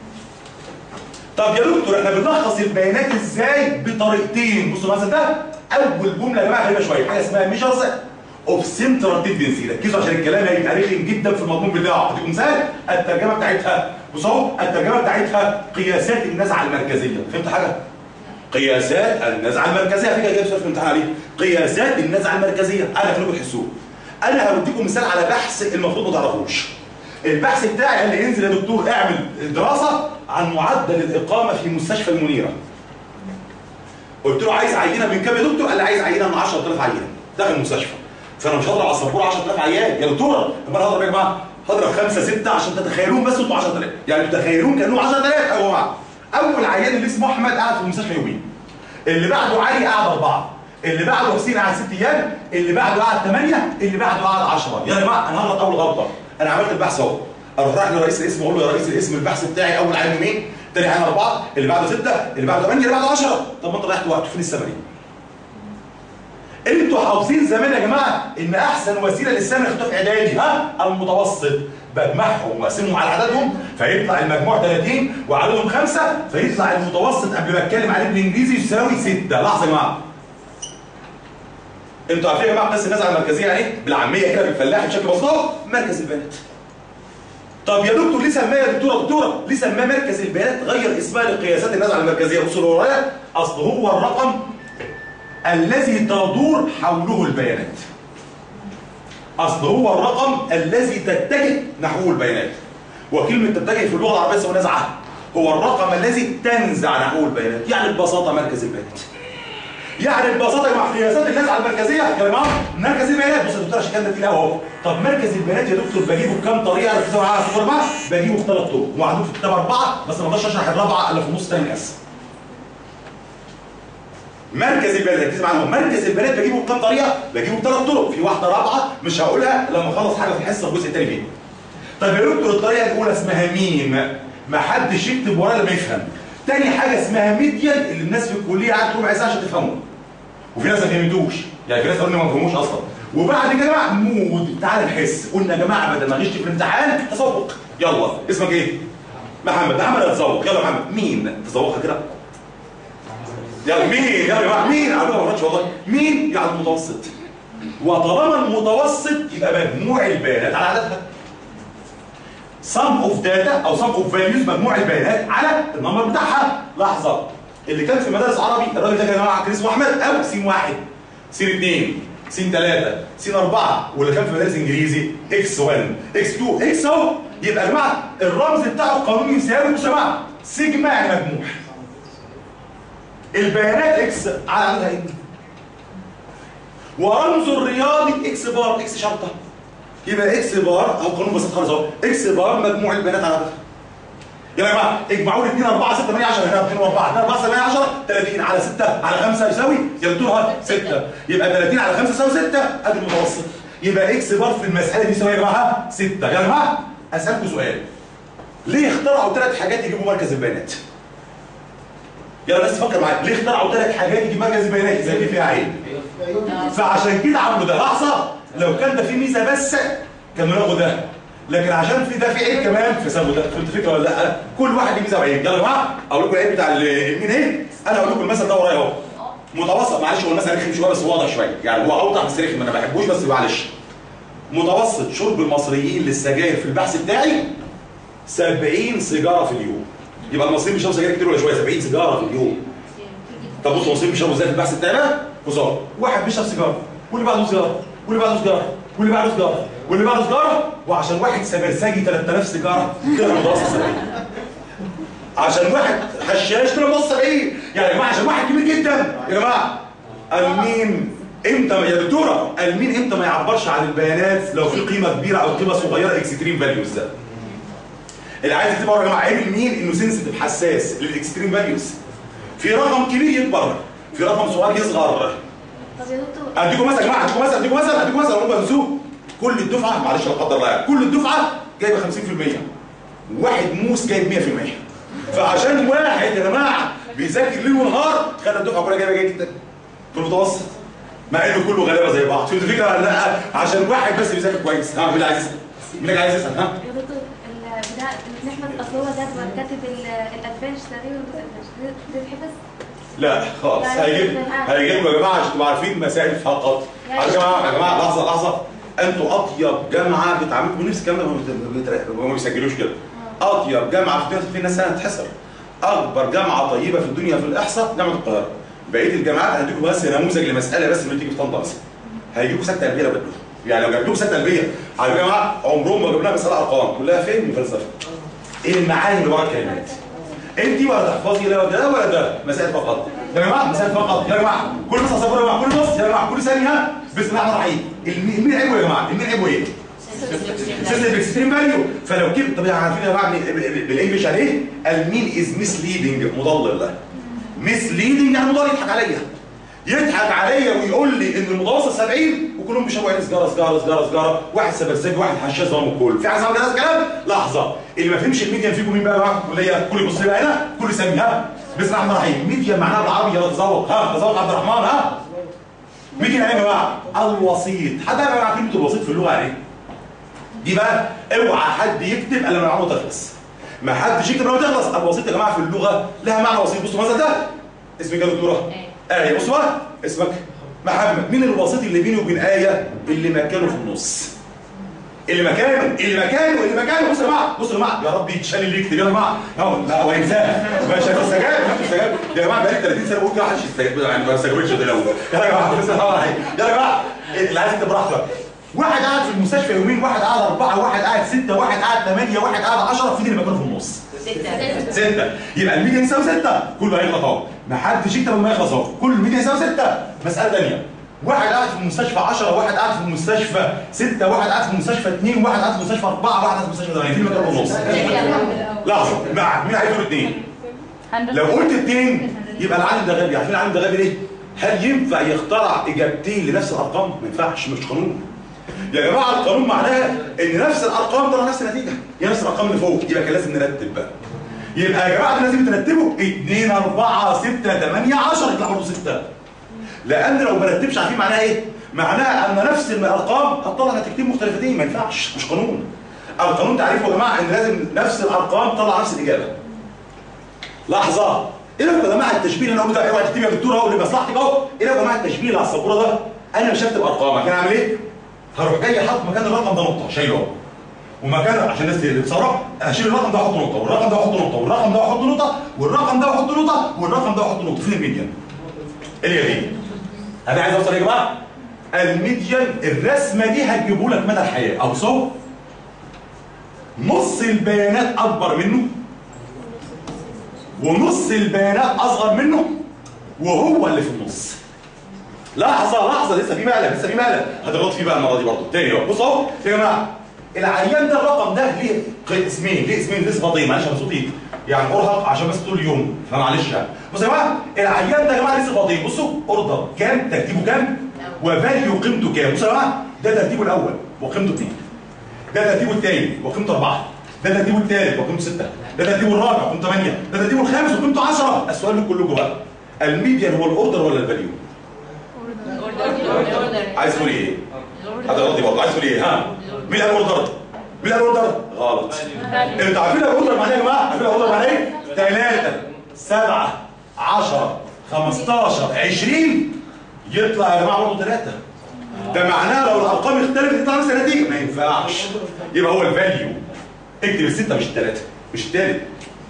طب يا دكتور احنا بنلخص البيانات ازاي؟ بطريقتين. بصوا المثل ده، اول جمله يا جماعه غريبه شويه، حاجه اسمها ميجرز اوف سنترال تندنسي. ركزوا عشان الكلام هيبقى رخم جدا في المضمون بتاعه. اديكم مثال، الترجمه بتاعتها بصوا اهو، الترجمه بتاعتها قياسات النزعه المركزيه. فهمت حاجه؟ قياسات النزعه المركزيه. على فكره جايب سؤال في الامتحان عليه، قياسات النزعه المركزيه. انا خليكم تحسوه. انا هوديكم مثال على بحث المفروض ما تعرفوش. البحث بتاعي قال لي انزل يا دكتور اعمل دراسه عن معدل الاقامه في مستشفى المنيره. قلت له عايز عينه من كام يا دكتور؟ قال لي عايز عينه من 10000 عينه داخل المستشفى. فانا مش هضرب على السبوره 10000 عيان يا دكتوره. طب انا هضرب يا جماعه؟ هضرب 5 6 عشان تتخيلون بس انتوا 10000، يعني تتخيلون كانهم 10000. ايوه يا جماعه. اول عيان اللي اسمه احمد قعد في المستشفى يومين. اللي بعده علي قعد 4، اللي بعده حسين قعد 6 ايام، اللي بعده قعد 8، اللي بعده قعد 10. يا جماعه انا هغلط اول غلطه. انا عملت البحث اهو، اروح رايح لرئيس القسم اقول له يا رئيس القسم البحث بتاعي اول عيان يومين، ثاني عيان 4، اللي بعده 6، اللي بعده 8، اللي بعده 10. طب ما انت ضيعت وقت، فين السمري؟ انتوا حافظين زمان يا جماعه ان احسن وسيله للسمري خدتوها في اعدادي، المتوسط. بجمعهم واقسمهم على عددهم فيطلع المجموع 30 وعددهم 5، فيطلع المتوسط قبل ما اتكلم عليه بالانجليزي يساوي 6. لحظه يا جماعه. انتوا عارفين يا جماعه قياس النزعه المركزيه يعني ايه؟ بالعاميه كده بالفلاحي بشكل بسيط، مركز البيانات. طب يا دكتور ليه سماه يا دكتوره ليه سماه مركز البيانات؟ غير اسمها لقياسات النزعه المركزيه. بصوا اللي ورايا، اصل هو الرقم الذي تدور حوله البيانات. اصل هو الرقم الذي تتجه نحوه البيانات. وكلمه تتجه في اللغه العربيه اسمها نزعه. هو الرقم الذي تنزع نحوه البيانات. يعني ببساطه مركز البيانات. يعني ببساطه يا جماعه قياسات النزعه المركزيه يا جماعه مركز البيانات. بص يا دكتور عشان كده تقيل قوي اهو. طب مركز البيانات يا دكتور بجيبه بكام طريقه؟ ركزوا معايا يا جماعه. بجيبه ب3 طرق ومعدود في الكتاب 4، بس ما اقدرش اشرح الرابعه الا في نص ثاني مقاس. مركز البيانات ركز معايا، مركز البيانات بجيبه بكام طريقه؟ بجيبه ب3 طرق، في واحده رابعه مش هقولها لما اخلص حاجه في الحصه الجزء الثاني فيه. طب يا دكتور الطريقه الاولى اسمها ميم، ما حدش يكتب ورايا لما يفهم. تاني حاجه اسمها ميديان، اللي الناس في الكليه قعدت ربع ساعه عشان تفهموا. وفي ناس ما فهمتوش، يعني في ناس قالوا لي ما فهموش اصلا. وبعد كده بقى مود، تعال نحس. قلنا يا جماعه بدل ما غشت في الامتحان تذوق. يلا اسمك ايه؟ محمد هتذوق. يلا يا محمد مين؟ تذوقها كده. يلا مين؟ يلا يا جماعه مين؟ على ما غلطش والله. مين؟ يعني المتوسط. وطالما المتوسط يبقى مجموع البيانات على عددها. sum of data او sum of values، مجموع البيانات على النمبر بتاعها. لحظه، اللي كان في مدارس عربي الراجل ده يا جماعه كان اسمه احمد، او س1 س2 س3 س4، واللي كان في مدارس انجليزي x1 x2 x اهو. يبقى يا جماعه الرمز بتاعه القانوني يساوي، بصوا يا جماعه سيجما يعني مجموع البيانات اكس على عددها ايه؟ ورمزه الرياضي اكس بار، اكس شرطه. يبقى اكس بار اهو قانون بسيط خالص اهو، اكس بار مجموع البيانات على عددها. يلا يا جماعه اجمعوا لي 2 4 6 8 10 هنا 2 و4 2 4 6 8 10 30 على 6 على 5 يساوي يا دكتور 6. يبقى 30 على 5 يساوي 6. ادي المتوسط. يبقى اكس بار في المساله دي يساوي يا جماعه 6. يا جماعه اسالكم سؤال، ليه اخترعوا 3 حاجات يجيبوا مركز البيانات؟ يلا الناس تفكر معايا، ليه اخترعوا 3 حاجات يجيب مركز البيانات زي دي فيها عين؟ فعشان كده عملوا ده. لحظه، لو كان ده فيه ميزه بس كانوا ياخدوا ده، لكن عشان في ده في عيب كمان فسابوا ده. فهمت الفكره ولا لا؟ كل واحد ليه ميزه وعيب. يلا يا جماعه اقول لكم العيب بتاع المين ايه؟ انا اقول لكم المثل ده ورايا اهو. متوسط، معلش هو المثل رخم شويه بس واضح شويه، يعني هو اوضح بس رخم، انا ما بحبوش بس معلش. متوسط شرب المصريين للسجاير في البحث بتاعي 70 سيجاره في اليوم. يبقى المصريين بيشربوا سجاير كتير ولا شويه؟ 70 سيجاره في اليوم. طب بصوا المصريين بيشربوا ازاي في البحث بتاعي بقى؟ بصوا، واحد بيشرب سيجاره واللي بعده سيجاره واللي بعده سيجاره واللي بعده سيجاره واللي بعده سيجاره، وعشان واحد سبرساجي 3000 سيجاره طلع متوسط 70. عشان واحد خشاش طلع متوسط 70. يعني يا جماعه عشان واحد كبير جدا يا جماعه. المين امتى يا دكتوره؟ المين امتى ما يعبرش عن البيانات لو في قيمه كبيره او قيمه صغيره اكستريم فاليوز ده. اللي عايز يكتبها يا جماعه عيب المين انه سنسيتيف حساس للاكستريم فاليوز. في رقم كبير يكبر، في رقم صغير يصغر. طب يا دكتور اديكم مثلا يا جماعه، اديكم مثلا هم بنسوق كل الدفعه، معلش لا قدر الله، كل الدفعه جايبه 50%، واحد موس جايب 100%. فعشان واحد يا جماعه بيذاكر ليل ونهار خلى الدفعه كلها جايبه جدا في المتوسط، مع انه كله غلابه زي بعض. فهمت الفكره ولا لا؟ عشان واحد بس بيذاكر كويس. ها مين اللي عايز يسال؟ مين اللي عايز يسال؟ ها يا دكتور البتاع اللي احمد اصل هو كاتب الادفانش تقريبا تتحفظ. لا خالص، هيجيبكم يا جماعه عشان تبقوا عارفين مسائل فقط. يا جماعه لحظه، انتوا اطيب جامعه بتعاملكم نفس الكلام ده، ما بيسجلوش كده. اطيب جامعه في الناس سنه تحصل. اكبر جامعه طيبه في الدنيا في الاحصاء جامعه القاهره. بقيه الجامعات هديكم بس نموذج لمساله بس لما تيجي في طنطا مثلا. هيجيبوا سكته قلبيه لو جبتوها. يعني لو جبتوهم سكته قلبيه على جماعه عمرهم ما جبنا مساله ارقام، كلها فهم وفلسفه. ايه المعاني اللي ورا الكلمات؟ انت ولا تحفظي لا ده ولا ده، مسائل فقط يا جماعه، مسائل فقط يا جماعه. كل نص صفر يا جماعه، كل نص يا جماعه، كل ثانيه. بسم الله الرحمن الرحيم. المين عيبه يا جماعه؟ المين عيبه ايه؟ سيستم اكستريم فاليو. فلو كده طب عارفين يا جماعه بالانجلش يعني ايه؟ المين از مسليدنج، مضلل. مسليدنج يعني مضلل، يضحك عليا. يضحك عليا ويقول لي ان المتوسط 70 وكلهم بيشربوا عين سجاره، واحد سبرساجي واحد حشاش ضرب الكل. في عايز اعمل كده كلام؟ لحظه، اللي ما فهمش الميديان فيكم مين بقى يا جماعه في الكليه؟ كل يبص لي بقى هنا، كل يسمي ها بسم الله الرحمن الرحيم. ميديان معناها بالعربي يلا تذوق، ها تذوق عبد الرحمن. ها ميديان يعني يا جماعه الوسيط. حد يعرف معنى كلمه الوسيط في اللغه يعني؟ دي بقى اوعى حد يكتب الا لما المعلومه تخلص. ما حدش يكتب لما تخلص. الوسيط يا جماعه في اللغه لها معنى وسيط. بصوا مثلا ده اسمك يا دكتوره؟ آية. بصوا بقى اسمك محمد. مين الوسيط اللي بيني وبين آية؟ اللي مكانه في النص. اللي مكانه. بصوا يا جماعه، يا رب يتشال اللي يكتب يا جماعه. لا هو ينساها. مش هتستجاب يا جماعه. بقالي 30 سنه بقول كده محدش يستجاب، يعني ما استجابتش ده الاول. يا جماعه بس يا جماعه اللي عايز يكتب براحته. واحد قاعد في المستشفى يومين، واحد قاعد 4، واحد قاعد 6، واحد قاعد 8، واحد قاعد 10. فين اللي مكانه في النص؟ 6. يبقى الميديان يساوي 6. كله هيغلط اهو. ما حدش يكتب لما يخلص اهو. كل الميديان يساوي 6. مساله ثانيه، واحد قاعد في المستشفى 10، واحد قاعد في المستشفى 6، واحد قاعد في المستشفى 2، واحد قاعد في المستشفى 4، واحد قاعد في المستشفى 8. فين المكان في النص؟ لحظه، مين هيقول 2؟ لو قلت 2 يبقى العالم ده غبي. عارفين العالم ده غبي ليه؟ هل ينفع يخترع اجابتين لنفس الارقام؟ ما ينفعش، مش قانون. يا جماعه القانون معناها ان نفس الارقام طلع نفس النتيجه، هي نفس الارقام اللي فوق. يبقى كان لازم نرتب بقى. يبقى يا جماعه لازم ترتبوا 2 4 6 8 10 يطلع برضه 6. لان لو ما رتبش عارفين معناها ايه؟ معناها ان نفس الارقام هتطلع نتيجتين مختلفتين. ما ينفعش، مش قانون. القانون تعريفه يا جماعه ان لازم نفس الارقام تطلع نفس الاجابه. لحظه، ايه يا جماعه التشبيه اللي انا قلته ده؟ اوعى تكتب يا دكتور اهو لمصلحتك اهو. ايه يا جماعه التشبيه اللي على السبوره ده؟ انا مش هكتب ارقام، كان اعمل ايه؟ هروح جاي حاطط مكان الرقم ده نقطه شايله اهو، ومكان عشان الناس تتصرف اشيل الرقم ده واحط نقطه، والرقم ده واحط نقطه، والرقم ده واحط نقطه، والرقم ده واحط نقطه، والرقم ده واحط نقطه. فين الميديان؟ ايه دي؟ انا عايز اوصل يا جماعه الميديان. الرسمه دي هتجيبه لك مدى الحياه. او نص البيانات اكبر منه ونص البيانات اصغر منه وهو اللي في النص. لحظه لسه في مقلب هتغلط فيه بقى المره دي برضه تاني اهو. بصوا اهو يا جماعه، العيان ده الرقم ده ليه اسمين، ليه صفتين. معلش انا صوتي يعني ارهق عشان بس طول اليوم فمعلش يعني. بصوا يا جماعه العيان ده يا جماعه ليه صفتين. بصوا اوردر كام، ترتيبه كام، وفاليو قيمته كام. بصوا يا جماعه ده ترتيبه الاول وقيمته 2. ده ترتيبه الثاني وقيمته 4. ده ترتيبه الثالث وقيمته 6. ده ترتيبه الرابع وقيمته 8. ده ترتيبه الخامس وقيمته 10. السؤال لكم كلكم بقى، الميديان هو الاوردر ولا الفاليو؟ عايز تقول ايه؟ هذا راضي برضه، عايز تقول ايه؟ ها؟ مين الاوردر؟ مين الاوردر؟ غلط. انتوا عارفين الاوردر معناه يا جماعه؟ عارفين الاوردر معناه ايه؟ 3 7 10 15 20 يطلع يا جماعه برضه 3. ده معناه لو الارقام اختلفت يطلع نفس النتيجه، ما ينفعش. يبقى هو الفاليو. اكتب السته مش الثلاثه، مش الثالث.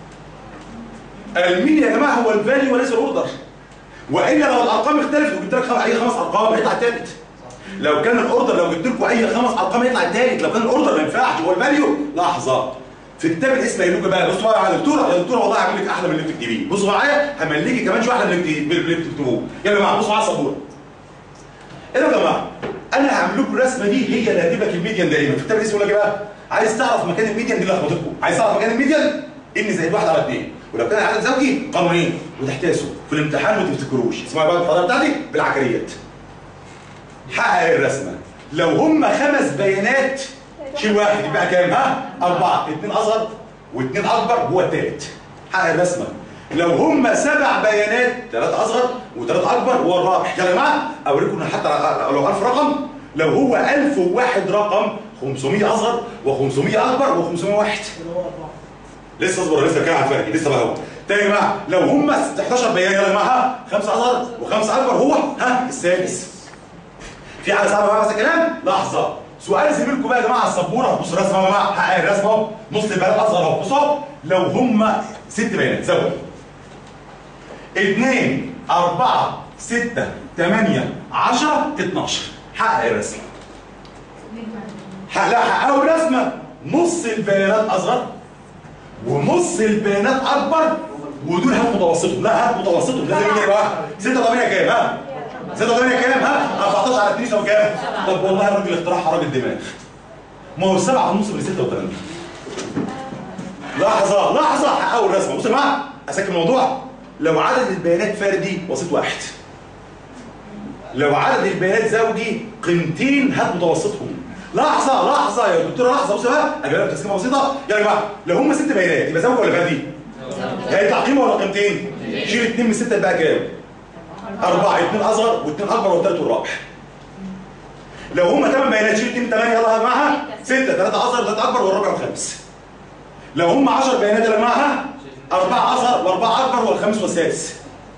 المين يا جماعه هو الفاليو وليس الاوردر. والا لو الارقام اختلفت وجبت لك اي 5 ارقام هيطلع الثالث. لو كان الاوردر لو جبت لكم اي 5 ارقام هيطلع الثالث، لو كان الاوردر ما ينفعش. هو الفاليو. لحظه. في كتاب الاسم قايل لكم بقى، بصوا بقى يا دكتوره، يا دكتوره والله هعمل لك احلى من اللي بتكتبيه. بصوا معايا همليكي كمان شويه احلى من اللي بتكتبوه. يلا يا جماعه بصوا معايا السبوره. ايه يا جماعه؟ انا هعمل لكم الرسمه دي هي اللي هتجيب لك الميديان دايما. في كتاب الاسم يقول لك ايه بقى؟ عايز تعرف مكان الميديان دي اللي لخبطتكم، عايز تعرف مكان الميديان ان زائد 1 على 2. ولو كان عدد زوجي قانونين وتحتاسوا في الامتحان ما تفتكروش. اسمعوا بقى الطريقه بتاعتي بالعكريات. حقق الرسمه. لو هم 5 بيانات شيل واحد يبقى كام؟ ها؟ 4. 2 اصغر و2 اكبر هو الثالث. حقق الرسمه. لو هم 7 بيانات 3 اصغر و3 اكبر هو الرابع. يا جماعه اوريكم حتى لو 1000 رقم، لو هو 1001 رقم 500 اصغر و500 اكبر و501. لسه اصبر، لسه كده على الفرق، لسه بقى هو. تاني يا جماعه لو هم 11 بيان يا جماعه 5 اصغر و5 اكبر هو السادس. في حاجه صعبه بقى في الكلام؟ لحظه. سؤال زميلكم بقى يا جماعه على السبوره. بصوا الرسمه يا جماعه، حقق الرسمه اهو. نص البيانات اصغر اهو. بصوا لو هم 6 بيانات زود 2 4 6 8 10 12. حقق الرسمه. لا حققوا الرسمه. نص البيانات اصغر ونص البيانات اكبر ودول هات متوسطهم. لا هات متوسطهم لازم يجي بقى 6 8 كام؟ ها؟ 6 8 كام؟ ها؟ 14 على 2 يساوي كام؟ طب والله الراجل اختراعها راجل دماغ. ما هو 7 ونص من 6 و8. لحظه حققوا الرسمه. بصوا يا جماعه اسكن الموضوع. لو عدد البيانات فردي وسيط 1. لو عدد البيانات زوجي قيمتين هات متوسطهم. لحظه يا دكتوره لحظه. بصوا بقى اجيب لك تسكيمه بسيطه يا جماعه. لو هم 6 بيانات يبقى زوجي ولا فردي؟ هيطلع قيمه ولا قيمتين؟ شيل 2 من 6 يبقى كام؟ 4. 2 اصغر و2 اكبر والثالث والرابع. لو هم 8 بيانات شيل 2 من 8 يلا يا جماعه 6. 3 اصغر و3 اكبر والرابع والخامس. لو هم 10 بيانات يا جماعه 4 اصغر و4 اكبر والخامس والسادس.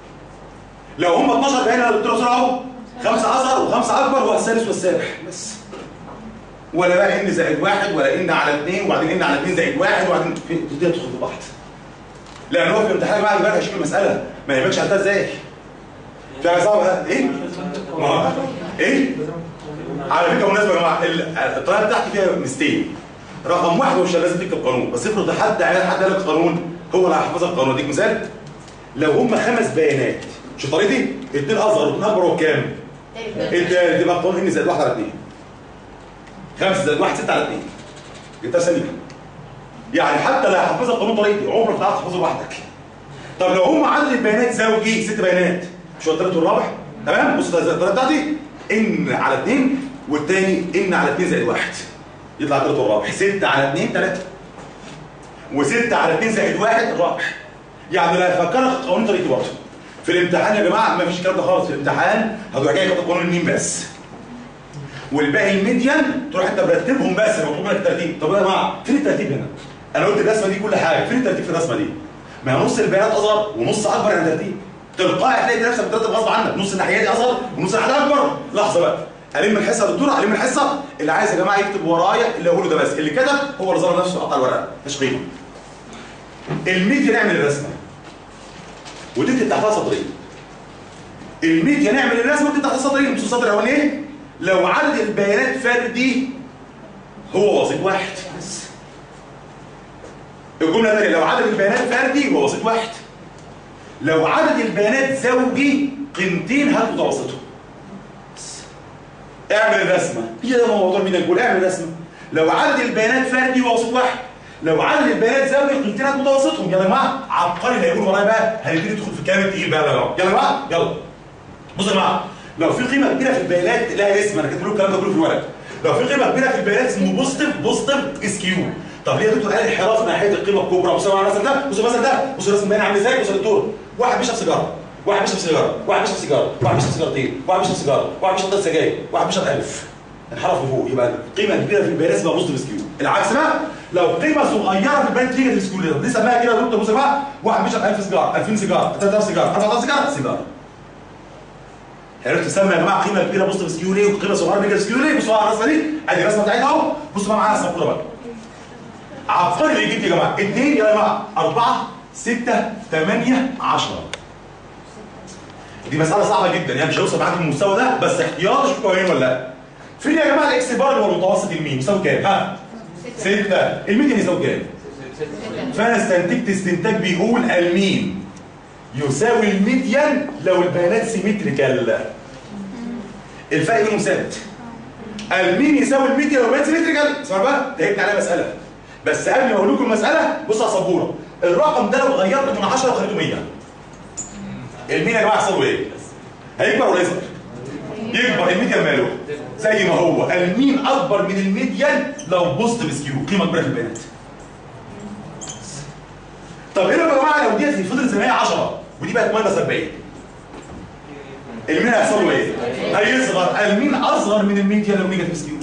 لو هم 12 بيانات يا دكتور اهو 5 اصغر و5 اكبر والسادس والسابع بس. ولا بقى ان زائد 1 ولا ان على 2 وبعدين ان على 2 زائد 1 وبعدين تبتدي تدخل في بعض. لان هو في الامتحان يا جماعه اللي بقى هيشوف المساله ما يهمكش عرفتها ازاي. في حاجه صعبه ايه؟ ما ايه؟ على فكره بالمناسبه يا جماعه الطريقه بتاعتي فيها ميزتين. رقم 1 مش لازم تكتب قانون، بس افرض حد قال لك قانون هو اللي هيحفظ القانون. اديك مثال. لو هم 5 بيانات مش طريقتي 2 اصغر و2 اكبر هو كام؟ الثالث. يبقى القانون ان زائد 1 على 2. 5 زائد 1 6 على 2. جبتها ثانيه. يعني حتى لو هحفظ القانون طريقتي عمرك ما هتعرف تحفظه لوحدك. طب لو هم عدد البيانات زوجي 6 بيانات مش هو الثالث والرابع؟ تمام؟ بص الطريقه بتاعتي ان على 2 والثاني ان على 2 زائد 1 يطلع الثالث والرابع. 6 على 2 3 و6 على 2 زائد 1 الرابع. يعني لا يفكرك قانون طريقتي برضه. في الامتحان يا جماعه ما فيش الكلام ده خالص. في الامتحان هتروح جاي كاتب قانون الميم بس. والباقي الميديان تروح انت مرتبهم بس مطلوب منك الترتيب. طب يا جماعه فين الترتيب هنا؟ انا قلت الرسمه دي كل حاجه، فين الترتيب في الرسمه دي؟ ما هي نص البيانات اصغر ونص اكبر يعني ترتيب. تلقائي هتلاقي نفسك بترتب غصب عنك، نص الناحيه دي اصغر ونص الناحيه دي اكبر. لحظه بقى الم الحصه يا دكتوره، الم الحصه. اللي عايز يا جماعه يكتب ورايا اللي هقوله ده بس، اللي كتب هو اللي ظلم نفسه وقطع الورقه مش قيمه. الميديا نعمل الرسمه وتكتب تحتها سطرين. الميديا نعمل الرسمه وتكتب تحتها سطرين. بصوا السطر الاولاني ايه؟ لو عدد البيانات فردي هو وسيط 1 بس. الجمله الثانيه لو عدد البيانات فردي هو وسيط 1. لو عدد البيانات زوجي قيمتين هات متوسطهم. اعمل الرسمه. هي ده موضوع مين نقول اعمل الرسمه. لو عدد البيانات فردي هو وسيط 1. لو عدد البيانات زوجي قيمتين هات متوسطهم. يا جماعه عبقري اللي هيقول ورايا بقى هنبتدي ندخل في الكلام التقيل بقى. يلا يا جماعه يلا. بصوا يا جماعه لو في قيمه كبيره في البيانات لها اسم. انا كاتب له الكلام ده كله في الورق. لو في قيمه كبيره في البيانات اسمه بوزيتيف اس كيو. طب ليه يا دكتور قال انحراف ناحيه القيمه الكبرى؟ بصوا على المثل ده، بصوا المثل ده، بصوا الرسم باين عامل ازاي؟ بصوا يا دكتور، واحد بيشرب سيجاره، واحد بيشرب سيجاره، واحد بيشرب سيجاره، واحد بيشرب سيجارتين، واحد بيشرب سيجاره، واحد بيشرب 3 سجاير، واحد بيشرب 1000. انحرف لفوق، يبقى القيمه الكبيره في البيانات اسمها بوزيتيف اس كيو. العكس بقى، لو قيمه صغيره في البيانات نيجاتيف اس كيو، ليه سماها كده يا دكتور؟ بصوا بقى، واحد بيشرب 1000 سيجاره، 2000 سيجاره، 3000 سيجاره، 4000 سيجاره، سيجاره. عرفت تسمى يا جماعه قيمه كبيره بوزيتيف اس كيو ليه وقيمه صغيره نيجاتيف اس كيو ليه؟ بصوا على الرسمه دي، ادي الرسمه بتاعتها اهو، بصوا بقى معايا السبوره بقى. عبقري اللي يجيب يا جماعه، 2 يا جماعه، 4 6 8 10. دي مساله صعبه جدا، يعني مش هيوصل معاك للمستوى ده، بس احتياط شوفوا فاهمين ولا لا. فين يا جماعه الاكس بار اللي هو المتوسط المين؟ يساوي كام؟ ها؟ 6. الميديان يساوي كام؟ فانا استنتجت استنتاج بيقول المين يساوي الميديان لو البيانات سيمتريكال. الفرق بينهم ثابت. المين يساوي الميديان لو البيانات سيمتريكال. اسمعوا بقى، ضحكت عليها مساله. بس قبل ما اقول لكم المساله، بصوا على السبوره. الرقم ده لو غيرته من 10 وخليته 100. المين يا جماعه يحصل له ايه؟ هيكبر ولا يصغر؟ يكبر. الميديان ماله؟ زي ما هو، المين اكبر من الميديان لو بوزيتيف اس كيو، قيمه كبيره في البيانات. طب ايه يا جماعه لو دي فضلت زي ما هي 10 ودي بقت ماينس 40؟ المين هيحصل له ايه؟ هيصغر. المين اصغر من الميديان لو نيجاتيف اس كيو.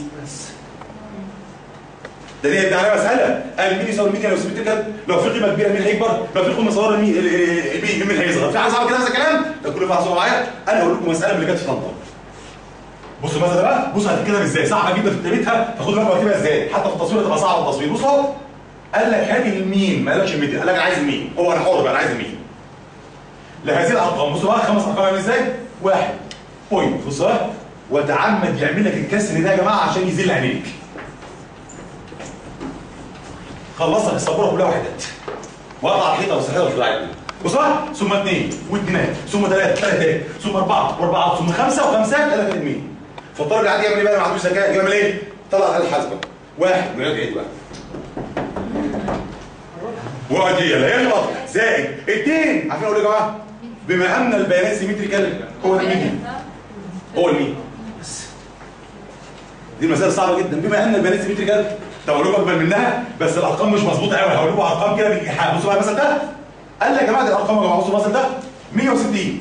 ده دي على مساله، المين يساوي الميديان لو سيمتريكال، لو في قيمه كبيره مين هيكبر؟ لو في قيمه صغيره مين هيصغر؟ في حاجه صعبه كده نفس الكلام؟ ده كله فيها صعوبه معايا. انا هقول لكم مساله من اللي جت في طنطا. بصوا مثلا بقى، بصوا هتكتبها ازاي؟ صعبه جدا في كتابتها، فخد بالك هتكتبها ازاي؟ حتى في التصوير هتبقى صعبه التصوير. بص اهو، قال لك هات المين، ما قالكش الميديان، قال لك انا عايز المين، هو انا حر بقى انا عايز المين. لهذه الارقام، بصوا بقى 5 ارقام عامل ازاي؟ 1 بوينت، بصوا بقى، وتعمد يعمل لك الكسر ده يا جماعه عشان يذل عينيك. خلصها السبوره كلها وحدات. واقطع الحيطه والسحيطه والفراعنه. بصوا بقى، ثم 2 واثنينات، ثم 3 ثم 4 و4 ثم 5 وخمسات، قال لك المين. فالطالب العادي يعمل ايه بقى؟ ما عندوش ذكاء، يعمل ايه؟ طلع على الحاسبه. 1 من عيد بقى. وادي لا يغلط، زائد 2. عارفين اقول ايه يا جماعه؟ بما ان البيانات سيمتريكال، هو ده المين. هو المين. بس. دي المساله صعبه جدا، بما ان البيانات سيمتريكال. طب اقول لكم اكبر منها، بس الارقام مش مظبوطه قوي، هقول لكم ارقام كده بالايحاء. بصوا بقى المثل ده. قال لك يا جماعه دي الارقام يا جماعه، بصوا المثل ده 160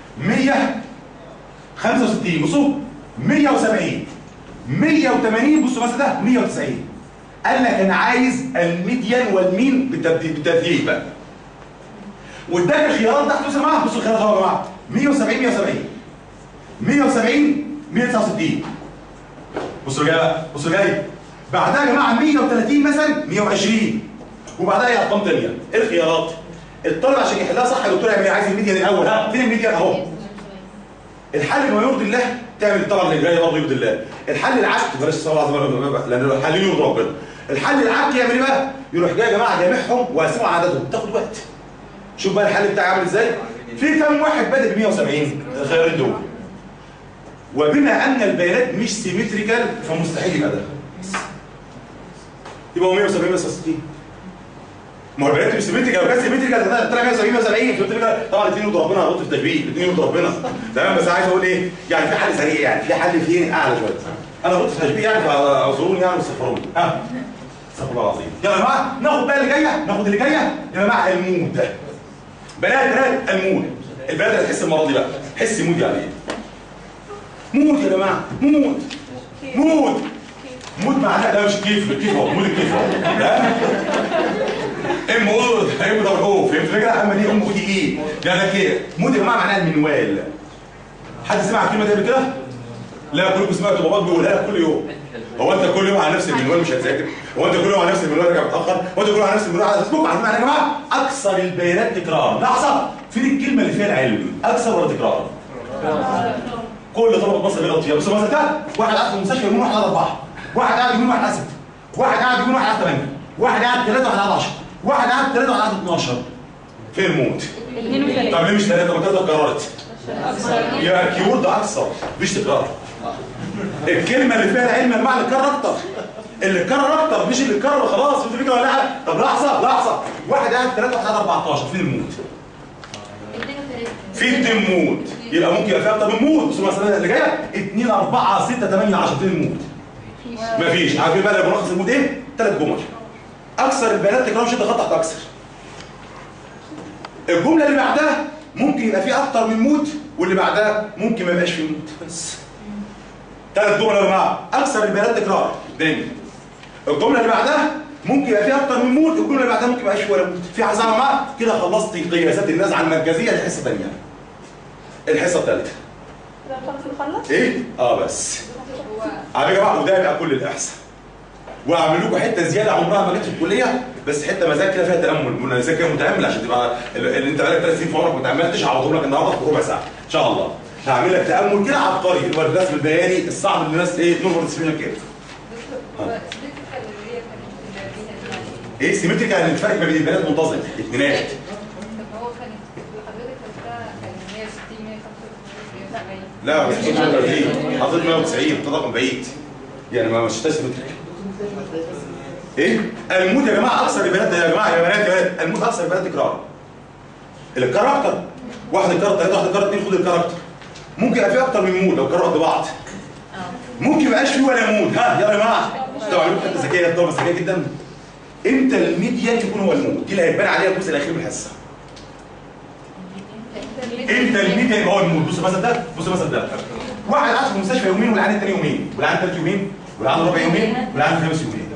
165، بصوا 170 180، بصوا المثل ده 190. قال لك انا عايز الميديان والمين بالترتيب بقى. واداك الخيارات تحت. بصوا يا جماعه، بصوا الخيارات اهو يا جماعه، 170 170 169. بصوا جاي بقى، بصوا جاي بعدها يا جماعه 130 مثلا 120، وبعدها ايه ارقام ثانيه. ايه الخيارات؟ الطالب عشان يحلها صح يا دكتور يعمل ايه؟ عايز الميديان الاول. ها فين الميديان؟ اهو. الحل ما يرضي الله تعمل طبعا اللي جاي برضه يرضي الله. الحل العكس، بلاش الصلاه لان الحلين يرضي ربنا. الحل العكس يعمل ايه بقى؟ يروح جاي يا جماعه جامعهم وقاسمهم على عددهم، تاخد وقت. شوف بقى الحل بتاعي عامل ازاي؟ في كام واحد بادئ ب 170 الخيارين دول. وبما ان البيانات مش سيمتريكال فمستحيل يبقى ده. يبقى هو 170 160. ما هو البيانات مش سيمتريكال، لو كانت سيمتريكال طلع 170 170. طبعا الاثنين يرضوا ربنا، غلط في التجويد، الاثنين يرضوا ربنا. تمام، بس عايز اقول ايه؟ يعني في حل سريع، يعني في حل فين اعلى شويه. انا غلطت في التجويد يعني فاعذروني يعني واستغفروني. ها استغفر الله العظيم. يلا يا جماعه ناخد بقى اللي جايه، ناخد اللي جايه يا جماعه. المود ده بنات المود. البنات اللي هتحس المره دي بقى، حس مود يعني ايه؟ مود يا جماعه، مود معناه ده مش كيف اهو، مود الكيف اهو. مود ده هو فهمت الفكره؟ اما دي مود ايه؟ ده كده مود يا جماعه معناها المنوال. حد سمع الكلمه دي قبل كده؟ لا كلكم سمعتوا باباك بيقولها لك كل يوم. هو انت كل يوم على نفس المنوال مش هتذاكر؟ هو انت كل يوم على نفس المنوال راجع متاخر؟ هو انت كل يوم على نفس المنوال على فيسبوك؟ عارفين يا جماعه اكثر البيانات تكرار. لحظه، فين الكلمه اللي فيها العلم؟ اكثر ولا تكرار؟ كل طلبه مصر بيغلط فيها. بصوا مثلا ده واحد قاعد في المستشفى يومين واحد قاعد 4، واحد قاعد يومين واحد قاعد 6، واحد قاعد يومين واحد قاعد 8، واحد قاعد 3 واحد قاعد 10، واحد قاعد 3 واحد قاعد 12. فين الموت؟ 2 و3. طب ليه مش 3؟ ما 3 اتكررت. يبقى الكيورد اكثر مش تكرار. الكلمه اللي فيها العلم يا جماعه اللي تكرر اكتر، اللي تكرر اكتر مش اللي تكرر خلاص. فهمت الفكره ولا لا؟ طب لحظه، واحد قاعد 3 واحد قاعد 14. فين الموت؟ في 2 مود، يبقى ممكن يبقى فيها اكتر من مود. بصوا المساله اللي جايه 2 4 6 8 10. فين المود؟ مفيش. عارفين بقى ملخص المود ايه؟ 3 جمل. اكثر البيانات تكرار شد خط تحت اكثر. الجمله اللي بعدها ممكن يبقى فيه اكتر من مود، واللي بعدها ممكن ما يبقاش فيه مود بس. 3 جمل يا جماعه، اكثر البيانات تكرار قدامي. الجمله اللي بعدها ممكن يبقى فيها اكتر من مود، الجمله اللي بعدها ممكن ما يبقاش فيه ولا مود. في حاجه يا جماعه كده خلصت قياسات النزعه المركزيه لحصه ثانيه. الحصه الثالثه. كده خلاص نخلص؟ ايه؟ بس. على يا جماعه وده يبقى كل الاحصاء. واعمل لكم حته زياده عمرها ما جت في الكليه، بس حته مزاج كده فيها تامل، مزاج كده متامل عشان تبقى اللي انت بقالك 3 سنين في عمرك ما تاملتش، هعوضهم لك النهارده في ربع ساعه ان شاء الله. هعمل لك تامل كده عبقري، اللي هو الرسم البياني الصعب اللي الناس نور ديسبلين كده. ايه سيمتريكال؟ الفرق ما بين البنات منتظم اثنينات. لا مش 35 حطيت 190 ده رقم بعيد يعني ما مشيتهاش سيمتريكال. ايه؟ المود يا جماعه اكثر البنات يا جماعه يا بنات يا بنات، المود اكثر البنات تكرار. الكاركتر واحد يكرر 3 واحد يكرر 2 خد الكاركتر. ممكن يبقى فيه اكتر من مود لو كرروا قد بعض. ممكن ما يبقاش فيه ولا مود. ها يلا يا جماعه طبعا عليكم حته ذكيه طبعا ذكيه جدا. امتى الميديان يكون هو المود؟ دي اللي هيبان عليها الجزء الاخير من الحصه. امتى الميديان يبقى هو المود؟ بص المثل ده، بص المثل ده. واحد قاعد في المستشفى يومين والعيان الثاني يومين، والعيان الثالث يومين، والعيان الرابع يومين، والعيان الخامس يومين.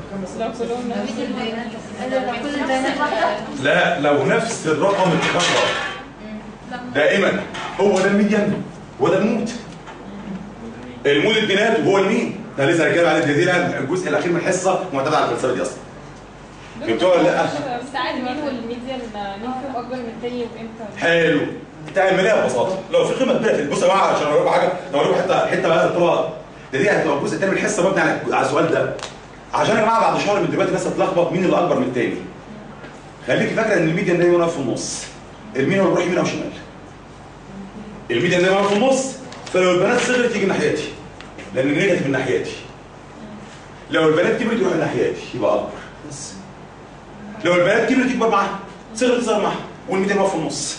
لا لو نفس الرقم اتكرر دائما هو ده الميديان، هو ده المود. المود البنات وهو المين؟ ده لسه هنتكلم على الجزيره الجزء الاخير من الحصه معتمد على الفلسفه دي اصلا. جبتوها ولا لا؟ ساعات مين والميديان مين فيهم اكبر من الثاني وامتى؟ حلو. تعمليها ببساطه، لو في قيمه كبيره بصوا يا جماعه عشان اقول لكم حاجه، لو اقول لكم حته بقى الطبقه دي هتبقى الجزء الثاني من الحصه مبني على السؤال ده. عشان يا جماعه بعد شهر من دلوقتي الناس هتتلخبط مين اللي اكبر من الثاني. خليكي فاكره ان الميديان دايما واقف في النص. المين هو بيروح يمين او شمال. الميديان دايما واقف في النص، فلو البنات صغرت يجي ناحيتي لان النيجاتيف من ناحيتي. لو البنات كبرت يروح ناحيتي يبقى اكبر بس. لو البنات كبرت يكبر معاها، صغرت تصغر معاها، والميديان واقف في النص.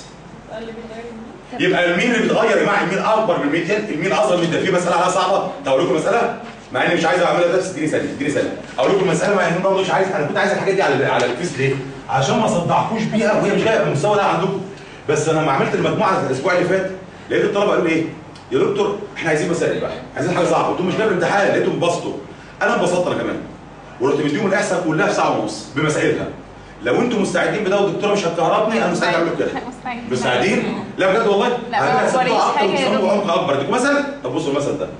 يبقى المين اللي بيتغير يا جماعه المين اكبر من الميديان، المين اصغر من الميديان. في مساله عليها صعبه، اقول لكم مساله مع اني مش عايز اعملها درس، اديني ثانيه اديني ثانيه. اقول لكم مساله مع اني برضه مش عايز، انا كنت عايز الحاجات دي على الفيس ليه؟ عشان ما اصدعكوش بيها وهي مش جايه بالمستوى ده عندكم. بس انا لما عملت المجموعه الاسبوع اللي فات لقيت الطلبه قالوا لي ايه؟ يا دكتور احنا عايزين مسائل بقى، عايزين حاجه صعبه. قلت لهم مش جايب الامتحان، لقيتهم انبسطوا. انا انبسطت انا كمان. ورحت مديهم الاحصاء كلها في ساعه ونص بمسائلها. لو انتم مستعدين بده والدكتوره مش هتكهربني انا مستعد اعمل لكم كده. مستعدين؟ لا بجد والله؟ لا ما وريش حاجه يا دكتور. اكبر اديكم مثل. طب بصوا المثل ده.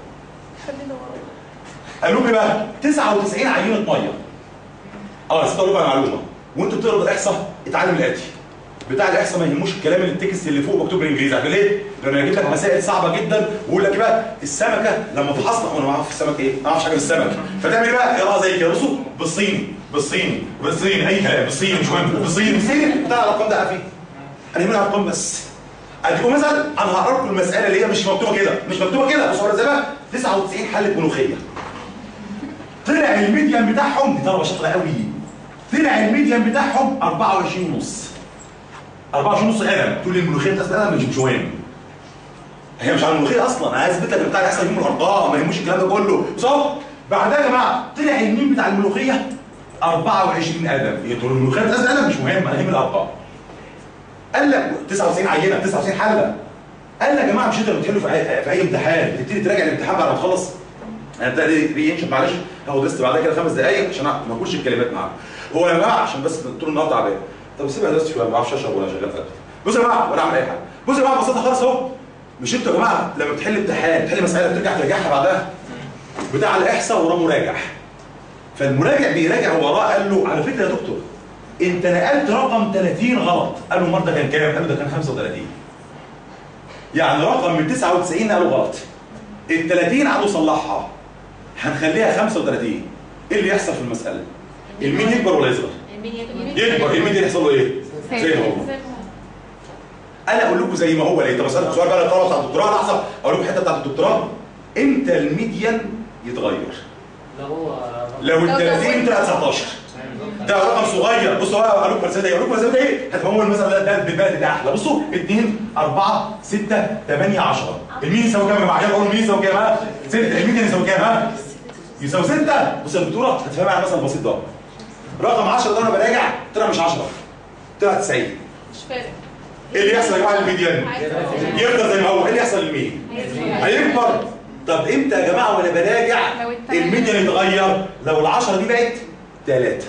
قالوا لي بقى 99 عينه ميه. نسيت اقول لكم على معلومه. وانتوا بتقروا الاحصاء اتعلم الاتي. بتاع الاحصاء ما يهموش الكلام اللي التكست اللي فوق مكتوب بالانجليزي. عارف ليه؟ لانه هيجيب لك مسائل صعبه جدا ويقول لك بقى السمكه لما تحصل انا ما اعرفش السمك ايه، ما اعرفش حاجه في السمك. فتعمل ايه بقى؟ اقراها زي كده بصوا بالصيني بالصيني بالصيني اي كلام بالصيني مش مهم بالصيني بتاع الارقام ده فيه. انا هنا ارقام بس. اديكم مثلا انا هقرا لكم المساله اللي هي مش مكتوبه كده، مش مكتوبه كده بصوا ازاي بقى 99 حله ملوخيه. طلع الميديان بتاعهم دي ضربه شاطره قوي. طلع الميديان بتاعهم 24 ونص. 24 ونص قلم. تقول لي الملوخيه بتاعت قلم مش مهم. هي مش على الملوخيه اصلا، انا عايز اثبت لك بتاع الاحصاء يهم الارقام، ما يهموش الكلام ده كله، صح؟ بعدها يا جماعه طلع المين بتاع الملوخيه 24 قلم. ايه تقول الملوخيه بتاعت قلم مش مهم، انا يهم الارقام. قال لك 99 عينه 99 حله. قال لك يا جماعه مش انتوا بتحلوا في اي امتحان بتبتدي تراجع الامتحان بعد ما تخلص؟ انا ابتدي رينشن معلش هاخد ريست بعدها كده 5 دقائق عشان ما اقولش الكلمات معاك. هو يا جماعه عشان بس طول النهار تعبان. طب سيبها درست شويه ما بعرفش اشرب ولا شغال فاتح. بصوا يا جماعه ولا اعمل اي حاجه. بصوا يا جماعه ببساطه خالص اهو. مش انتوا يا جماعه لما بتحل امتحان تحل مساله بترجع تراجعها بعدها؟ بتاع الاحصاء وراه مراجع. فالمراجع بيراجع وراه قال له على فكره يا دكتور انت نقلت رقم 30 غلط. قال له المره ده كان كام؟ قال له ده كان 35. يعني رقم من 99 نقله غلط. ال 30 عاده صلحها. هنخليها 35. ايه اللي يحصل في المساله؟ المين يكبر ولا يصغر؟ يكبر. المين يحصل له ايه؟ زي ما هو. انا اقول لكم زي ما هو. ليه؟ طب اسالكم سؤال بقى الطلبه بتاع الدكتوراه لحظه اقول لكم الحته بتاعت الدكتوراه. امتى الميديان يتغير؟ لو ال 30 طلع 19 ده رقم صغير. بصوا بقى قالوا لكم الفلسفه قالوا لكم الفلسفه ايه؟ هتفهموا المثل ده بالبلد ده احلى. بصوا 2 4 6 8 10. المين يساوي كام يا جماعه؟ يلا قولوا المين يساوي كام؟ ها؟ 6. الميديان يساوي كام؟ ها؟ يساوي 6. بص يا دكتوره هتفهمها على مثلا بسيط ده. رقم 10 ده انا براجع طلع مش 10، طلع 90. مش فارق. ايه اللي يحصل يا جماعه للميديان؟ يفضل زي ما هو. ايه اللي يحصل للمين؟ هيكبر. طب امتى يا جماعه وانا براجع الميديان يتغير؟ لو ال10 دي بقت 3.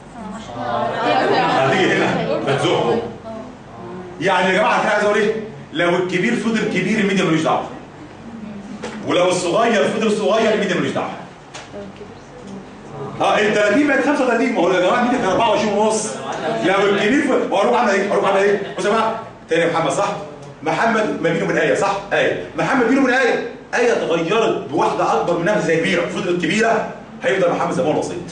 هتيجي هنا فتزقه. يعني يا جماعه انا عايز اقول ايه؟ لو الكبير فضل كبير الميديان ملوش دعوه. ولو الصغير فضل صغير الميديان ملوش دعوه. ال 30 بقت 35. ما هو يا جماعه الميديان كان 24 ونص. لو الكبير هروح اعمل ايه؟ هروح اعمل ايه؟ بصوا يا جماعه تاني يا محمد صح؟ محمد ما بينه وبين ايه صح؟ ايه محمد بينه وبين ايه؟ ايه اتغيرت بواحده اكبر منها زي كبيره، فضلت كبيره هيفضل محمد زي ما هو الوسيط.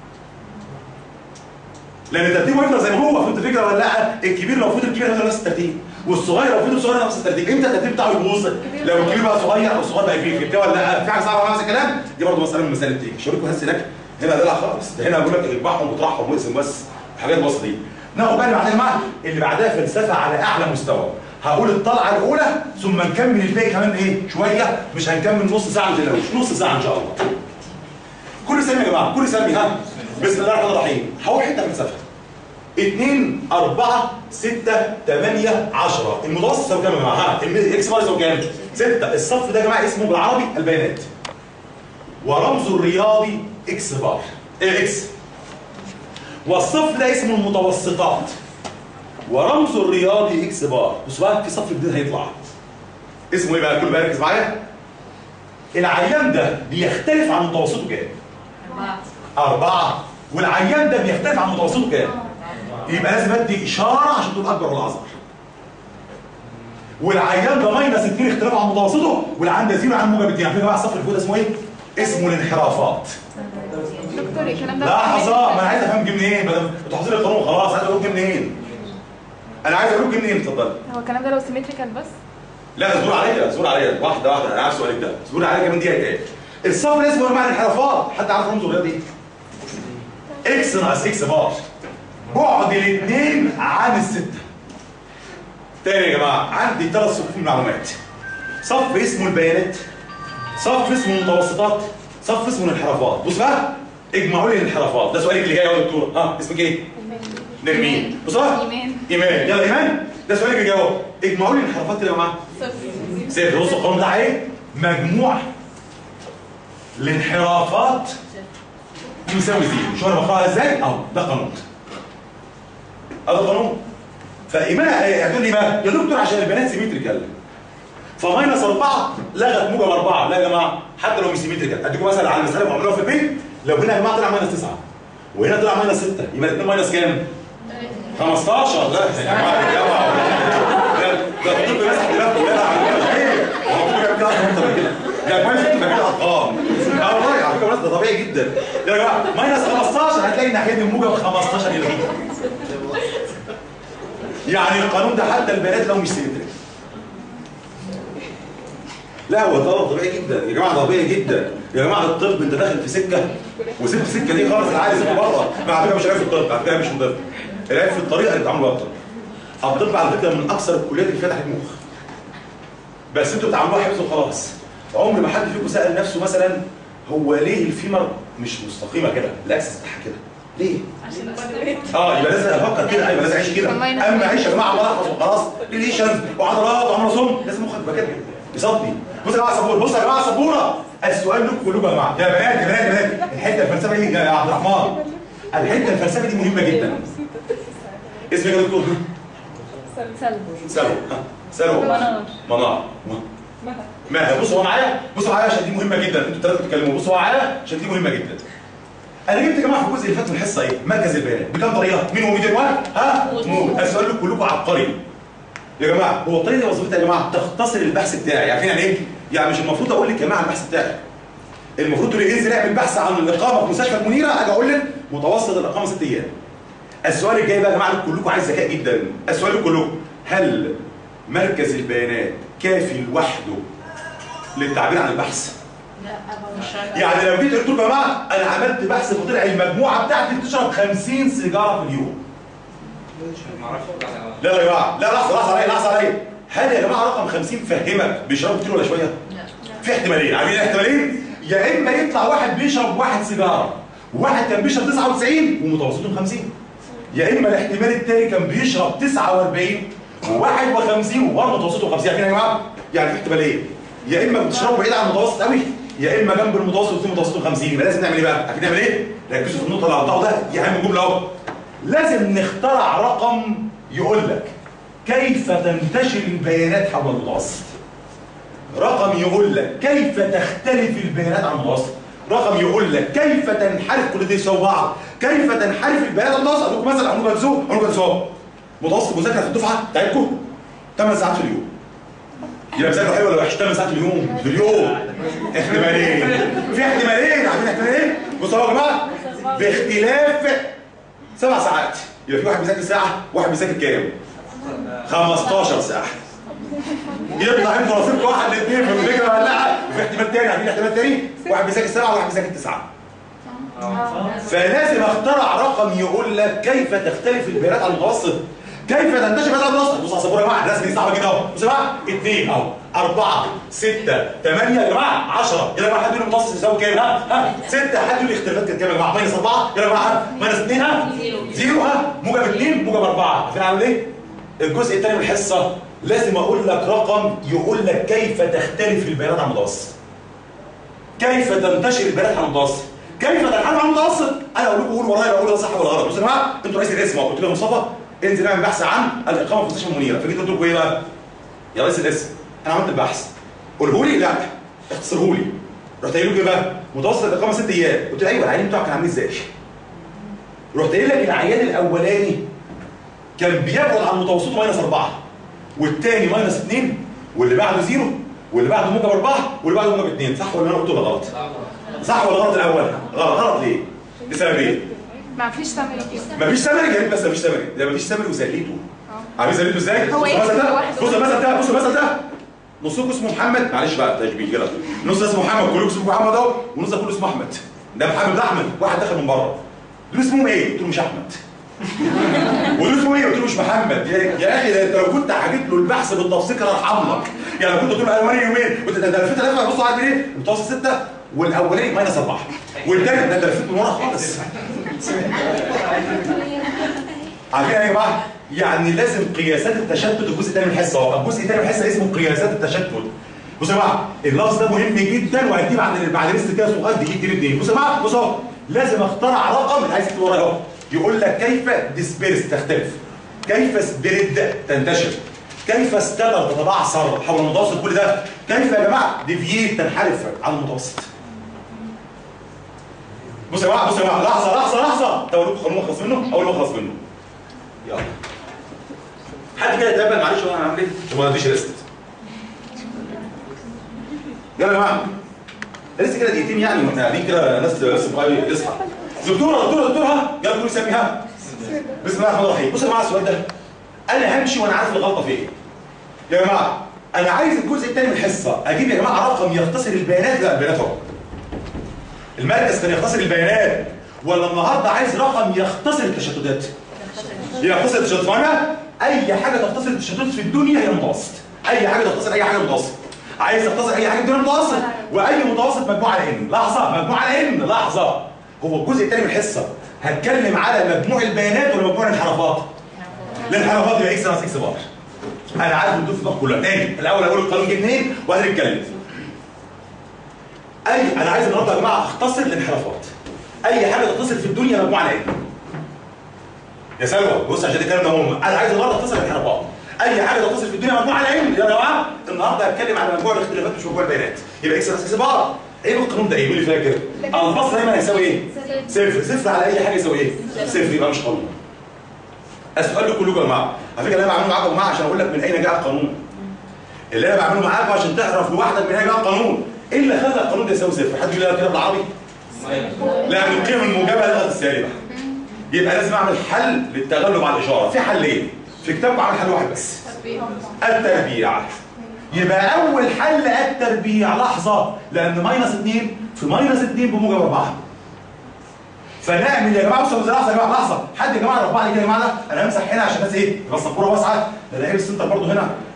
لان ترتيبه يفضل زي ما هو. فهمت الفكره ولا لا؟ الكبير لو فضل كبير هيفضل نفس الترتيب، والصغير لو فضل صغير نفس الترتيب. امتى الترتيب بتاعه يبوظ؟ لو الكبير بقى صغير او الصغير بقى كبير. فهمت ولا لا؟ في حاجه صعبه على نفس الكلام؟ دي برضه مساله من المسائل اللي بتيجي. مش هوريكم بس هناك هنا دلع خالص، ده هنا بقول لك اذبحهم وطرحهم واقسم بس الحاجات البسيطه دي. ناخد بالنا بعدين معاك اللي بعدها فلسفه على اعلى مستوى. هقول الطلعه الاولى ثم نكمل الباقي كمان ايه؟ شويه، مش هنكمل نص ساعه ما تقلقوش، نص ساعه ان شاء الله. كل سلمي يا جماعه، كل سلمي ها. بسم الله الرحمن الرحيم. هقول حته فلسفه. 2 4 6 8 10 المتوسط يساوي كام يا جماعه؟ ها الاكس بار يساوي كام؟ 6. الصف ده يا جماعه اسمه بالعربي البيانات. ورمزه الرياضي اكس بار. اكس. والصف ده اسمه المتوسطات. ورمزه الرياضي اكس بار. بصوا بقى في صف جديد هيطلع. اسمه ايه بقى؟ كل بقى ركز معايا. العيان ده بيختلف عن متوسطه كام؟ 4. والعيان ده بيختلف عن متوسطه كام؟ يبقى لازم ادي اشاره عشان تبقى اكبر ولا اصغر. والعيان ده ماينس 2 اختلاف عن متوسطه، والعيان ده 0 عن موجب 2. عارفين يا جماعه الصف اللي فوق ده اسمه ايه؟ اسمه الانحرافات. دكتور الكلام ده لحظه، ما انا عايز افهم جه منين؟ بدل انتوا حافظين القانون خلاص، عايز اقول جه منين؟ انا عايز اقول جه منين؟ اتفضل. هو الكلام ده لو سيمتريكال بس؟ لا اصبر عليا، اصبر عليا واحده واحده. انا عارف سؤالك ده، اصبر عليا كمان دقيقه ايه؟ الصف ده اسمه معنى الانحرافات. حد عارف رمزه الرياضي ايه؟ اكس ناقص اكس بار. بعد الاثنين عن الستة. تاني يا جماعة عندي 3 صفوف من المعلومات. صف اسمه البيانات، صف اسمه المتوسطات، صف اسمه الانحرافات. بص بقى اجمعوا لي الانحرافات. ده سؤالك اللي جاي يا دكتور. ها اسمك ايه؟ نرمين. بص بقى ايمان. يلا ايمان ده سؤالك اللي جاي. اجمعوا لي الانحرافات كده يا جماعة. 0. بصوا القانون ده ايه؟ مجموع الانحرافات يساوي 0. شو انا بقراها ازاي؟ اهو ده قانون. هذا قانون. فايمان هتقول لي بقى يا دكتور عشان البنات سيمتريكال فماينس 4 لغت موجب 4. لا يا جماعه حتى لو مش سيمتريكال. اديكم مثلا على المساله اللي عملوها في البيت. لو هنا يا جماعه طلع ماينس 9 وهنا طلع ماينس 6 يبقى الاثنين ماينس كام؟ 15. لا يا جماعه ده الطب بس دلوقتي لا هو الطب بيعمل كده. ده كويس انت بتعمل ارقام. والله على فكره ده طبيعي جدا. يا جماعه ماينس 15 هتلاقي الناحيه دي موجب 15 الى يعني القانون ده حتى البنات لو مش سيمتريك. لا هو طلب طبيعي جدا يا جماعه، طبيعي جدا يا جماعه. الطب انت داخل في سكه وسبت السكه دي خالص. العادي سيبه بره. على فكره مش عارف الطب، على فكره مش مضر. العيب في الطريقه اللي بتتعاملوا بيها الطب. الطب على فكره من اكثر الكليات اللي فتحت مخ. بس انتوا بتعاملوها حفظ وخلاص. عمر ما حد فيكم سال نفسه مثلا هو ليه الفيمر مش مستقيمه كده؟ الاكسس بتاعها كده ليه؟ عشان يبقى لازم افكر كده. ايوه لازم اعيش كده. اما اعيش يا جماعه عمال احفظ وخلاص. ريليشنز وعضلات وعمل صم لازم مخك يبقى كده يصدي. بصوا يا جماعه السبوره، بصوا يا جماعه السبوره. السؤال لكم كلكم يا جماعه. يا بنات يا بنات يا بنات الحته الفلسفه دي يا عبد الرحمن. الحته الفلسفه دي مهمه جدا. اسمك يا دكتور؟ سلوى. منار. ماهر. بصوا معايا، بصوا معايا عشان دي مهمه جدا. انتوا الثلاثه بتتكلموا. بصوا معايا عشان دي مهمه جدا. انا جبت يا جماعه في الجزء اللي فات من الحصه ايه؟ مركز البيانات بكام طريقه؟ مين هو ميديان 1؟ ها؟ مو. السؤال لكم كلكم عبقري. يا جماعه هو الطريقه دي وظيفتها يا جماعه تختصر البحث بتاعي. عارفين يعني ايه؟ يعني مش المفروض اقول لك يا جماعه البحث بتاعي. المفروض تقول لي انزل اعمل بحث عن الاقامه في مستشفى المنيره، اجي اقول لك متوسط الاقامه 6 ايام. السؤال الجاي بقى يا جماعه كلكم عايز ذكاء جدا. السؤال لكم كلكم هل مركز البيانات كافي لوحده للتعبير عن البحث؟ يعني لو جيت قلت لكم يا جماعه انا عملت بحث فطلع المجموعه بتاعتي بتشرب 50 سيجاره في اليوم. لا يا جماعه لا لحظه عليا. هل يا جماعه رقم 50 فهمك بيشربوا كتير ولا شويه؟ لا. في احتمالين. عارفين الاحتمالين؟ يا اما يطلع واحد بيشرب واحد سيجاره وواحد كان بيشرب 99 ومتوسطهم 50، يا اما الاحتمال التاني كان بيشرب 49 و51 وبرضه متوسطهم 50. عارفين يا جماعه؟ يعني في احتمالين، يا اما بتشربوا بعيد عن المتوسط قوي يا اما جنب المتوسط وفي متوسطهم 50. يبقى لازم نعمل ايه بقى؟ عارفين نعمل ايه؟ ركزوا في النقطه اللي هقطعه ده، دي اهم جمله اهو. لازم نخترع رقم يقول لك كيف تنتشر البيانات حول المتوسط. رقم يقول لك كيف تختلف البيانات عن المتوسط. رقم يقول لك كيف تنحرف، كل دي يساوي بعض، كيف تنحرف البيانات عن المتوسط. اقول لكم مثلا، اقول لكم متوسط مذاكره في الدفعه بتاعتكم 8 ساعات في اليوم. يبقى مذاكره حلوه ولا وحشه؟ 8 ساعات في اليوم. احتمالين، في احتمالين. عارفين احتمالين؟ بصوا يا جماعه، باختلاف 7 ساعات. يبقى في واحد بيذاكر ساعه، واحد بيذاكر كام؟ 15 ساعه. يطلع انتوا نصيبكم واحد الاثنين في الفكره مولعه. وفي احتمال تاني، عارفين احتمال تاني؟ واحد بيذاكر 7 وواحد بيذاكر 9. فلازم اخترع رقم يقول لك كيف تختلف البيانات عن المتوسط، كيف تنتشر البيانات عن المتوسط. بصوا على السبوره يا جماعه، الرسم دي صعبه كده اهو. بصوا يا جماعه، 2 اهو، 4 6 8 يا جماعه 10. يلا يا جماعه حد يقول المتوسط يساوي كام؟ ها 6. حد يقول الاختلافات كانت كام يا جماعه؟ ماينس 4. يلا يا جماعه ماينس 2 ها 0 ها موجب 2 موجب 4. عارفين عامل ايه؟ الجزء الثاني من الحصه لازم اقول لك رقم يقول لك كيف تختلف البيانات عن المتوسط، كيف تنتشر البيانات عن المتوسط، كيف تنحرف عن المتوسط. انا اقول لكم قولوا ورايا، بقول ده صح ولا غلط. بصوا يا جماعه، انتوا رئيس القسم قلت له يا مصطفى انزل اعمل بحث عن الاقامه في مستشفى المنيره، فجيت قلت لكم ايه بقى؟ يا رئيس القسم انا عملت البحث، قوله لي. لا اختصره لي. رحت قايل لكم ايه بقى؟ متوسط الاقامه 6 ايام. قلت له ايوه، العيان بتوعك كان عامل ازاي؟ رحت قايل لك العيان الاولاني كان بيبعد عن متوسطه ماينس 4، والثاني ماينس 2، واللي بعده 0، واللي بعده موجب 4، واللي بعده موجب 2. صح ولا انا قلت ولا غلط؟ صح ولا غلط الاول؟ غلط. غلط ليه؟ لسبب ايه؟ مفيش سمري كده. مفيش سمري يا ريت، بس مفيش سمري. ده مفيش سمري وزليته. عارفين زليته ازاي؟ هو بص المثل ده، بص المثل ده. نصكم اسمه محمد، معلش بقى تشبيه كده، نص اسمه محمد، كلكم اسمه محمد اهو، ونص كله اسمه احمد. ده محمد ده احمد، واحد دخل من بره. دول اسمهم ايه؟ قلت له مش احمد. ودول اسمه ايه؟ قلت له مش محمد. يا اخي ده انت لو كنت حكيت له البحث بالتفصيل كان ارحم لك. يعني لو كنت قلت له اولاني يومين، قلت ده الفت لازم ابص على ايه؟ المتوسط 6 والاولاني ماينس 4 والثاني ده الفت من ورا خالص. عارفين يا جماعه؟ يعني لازم قياسات التشتت. الجزء الثاني من الحصه اهو، الجزء الثاني من الحصه اسمه قياسات التشتت. بصوا يا جماعه، اللفظ ده مهم جدا وهديه بعد لسه كده صغير دقيقتين 2. بصوا يا جماعه، بصوا اهو، لازم اخترع رقم اللي عايز يكتب ورايا اهو يقول لك كيف ديسبيرس تختلف، كيف سبريد تنتشر، كيف ستدر تتبعثر حول المتوسط. كل ده كيف يا جماعه ديفييت تنحرف عن المتوسط. بصوا يا جماعه، بصوا يا جماعه، لحظه ده اقول لكم قانون اخلص منه، اول ما اخلص منه. يلا حد كده يتقبل معلش وانا هعمل ايه؟ عشان ما اديش ريست. يلا يا جماعه لسه كده دقيقتين، يعني واحنا قاعدين كده ناس صغيره يصحى. دكتوره ها، يلا قولي سميها. بسم الله الرحمن الرحيم. بصوا يا جماعه السؤال ده انا همشي وانا عارف الغلطه فين. يا جماعه انا عايز الجزء الثاني من الحصه اجيب يا جماعه رقم يختصر البيانات. لا البيانات اهو، المركز كان يختصر البيانات، ولا النهارده عايز رقم يختصر التشتتات؟ يختصر التشتتات. فانا اي حاجه تختصر التشتتات في الدنيا هي المتوسط. اي حاجه تختصر اي حاجه متوسط. عايز تختصر اي حاجه في الدنيا متوسط، واي متوسط مجموعه على ان. لحظه، مجموعه على ان. لحظه، هو الجزء الثاني من الحصه هتكلم على مجموع البيانات ولا مجموع الانحرافات؟ الانحرافات يبقى اكس ناقص اكس بار. انا عارف الدور في الدماغ كلها. تاني الاول اقول القانون جه منين وهنتكلم. انا عايز النهارده يا جماعه اختصر الانحرافات. اي حاجه تتصل في الدنيا مجموعه على ان. يا سلوى بص عشان الكلام ده مهم، انا عايز النهارده اختصر الانحرافات. اي حاجه تتصل في الدنيا مجموعه على ان. يا جماعه النهارده هتكلم على مجموع الاختلافات مش مجموع البيانات. يبقى اكس ناقص اكس بار. ايه القانون ده؟ ايه؟ مين اللي فاكر؟ البسط دايما هيساوي ايه؟ صفر. صفر على اي حاجه يساوي ايه؟ صفر. يبقى مش قانون. السؤال ده كله يا جماعه، على فكره اللي انا بعمله معاكم يا جماعه عشان اقول لك من اين جاء القانون. اللي انا بعمله معاكم عشان تعرف لوحدك من اين جاء القانون. ايه اللي خلى القانون ده يساوي صفر؟ حد يقول لي كده بالعربي؟ لا، من القيم الموجبه للغه السالبه. يبقى لازم اعمل حل للتغلب على الاشاره. في حلين في كتابكم، عامل حل واحد بس، التربيع. يبقى اول حل التربيع. لحظه، لان ماينس 2 في ماينس 2 بموجب 4. فنعمل يا جماعه، بصوا لحظه يا جماعه، لحظه، حد يا جماعه ربع لي كده يا جماعه. انا همسح هنا عشان بس ايه؟ تبقى السبوره واسعه. ده لعيب السنتر برضه هنا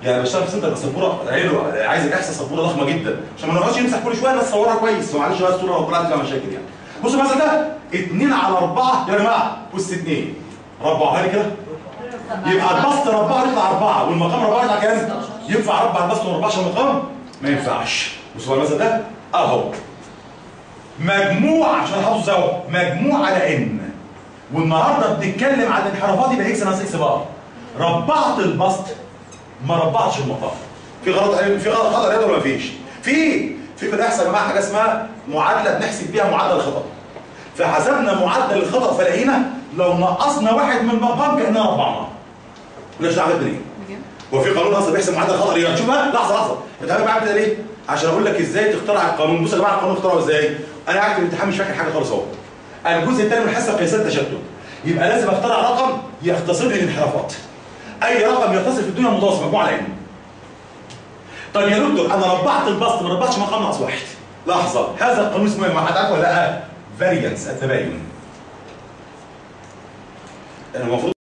يعني بشتغل في سنتر السبوره عايز احسن سبوره ضخمه جدا عشان ما نقعدش نمسح كل شويه الناس تصورها كويس، معلش بقى الصوره لو طلعت فيها مشاكل يعني. بصوا مثلا ده 2 على 4 يا جماعه، بص 2 ربعها لي كده يبقى البسط ربعها يطلع 4 والمقام ربعها يطلع كام؟ ينفع اربع البسط وما اربعش المقام؟ ما ينفعش. بصوا مثلا ده اهو مجموع، عشان احفظه سوا، مجموع على ان، والنهارده بنتكلم عن الانحرافات يبقى اكس ناقص اكس بار. ربعت البسط ما ربعتش المقام. في غلط خطا رياضي ولا مفيش؟ في الاحصاء يا جماعه حاجه اسمها معادله بنحسب بيها معدل الخطا. فحسبنا معدل الخطا فلقينا لو نقصنا واحد من المقام كاننا ربعناه. مالناش دعوه بالدنيا. هو في قانون اصلا بيحسب معدل الخطا رياضي. شوف بقى لحظه بتعمل معايا كده ليه؟ عشان اقول لك ازاي تخترع القانون. بصوا يا جماعه القانون اخترعه ازاي؟ انا قاعد في الامتحان مش فاكر حاجه خالص اهو. الجزء الثاني من الحصه قياسات التشتت. يبقى لازم اخترع رقم يختصر لي الانحرافات. اي رقم يختصر في الدنيا متوسط مجموع على ان. طيب يا دكتور انا ربعت البسط ما ربعتش مقام ناقص واحد. لحظه، هذا القانون اسمه ايه؟ حد عارف ولا لا؟ فاريانس، التباين. المفروض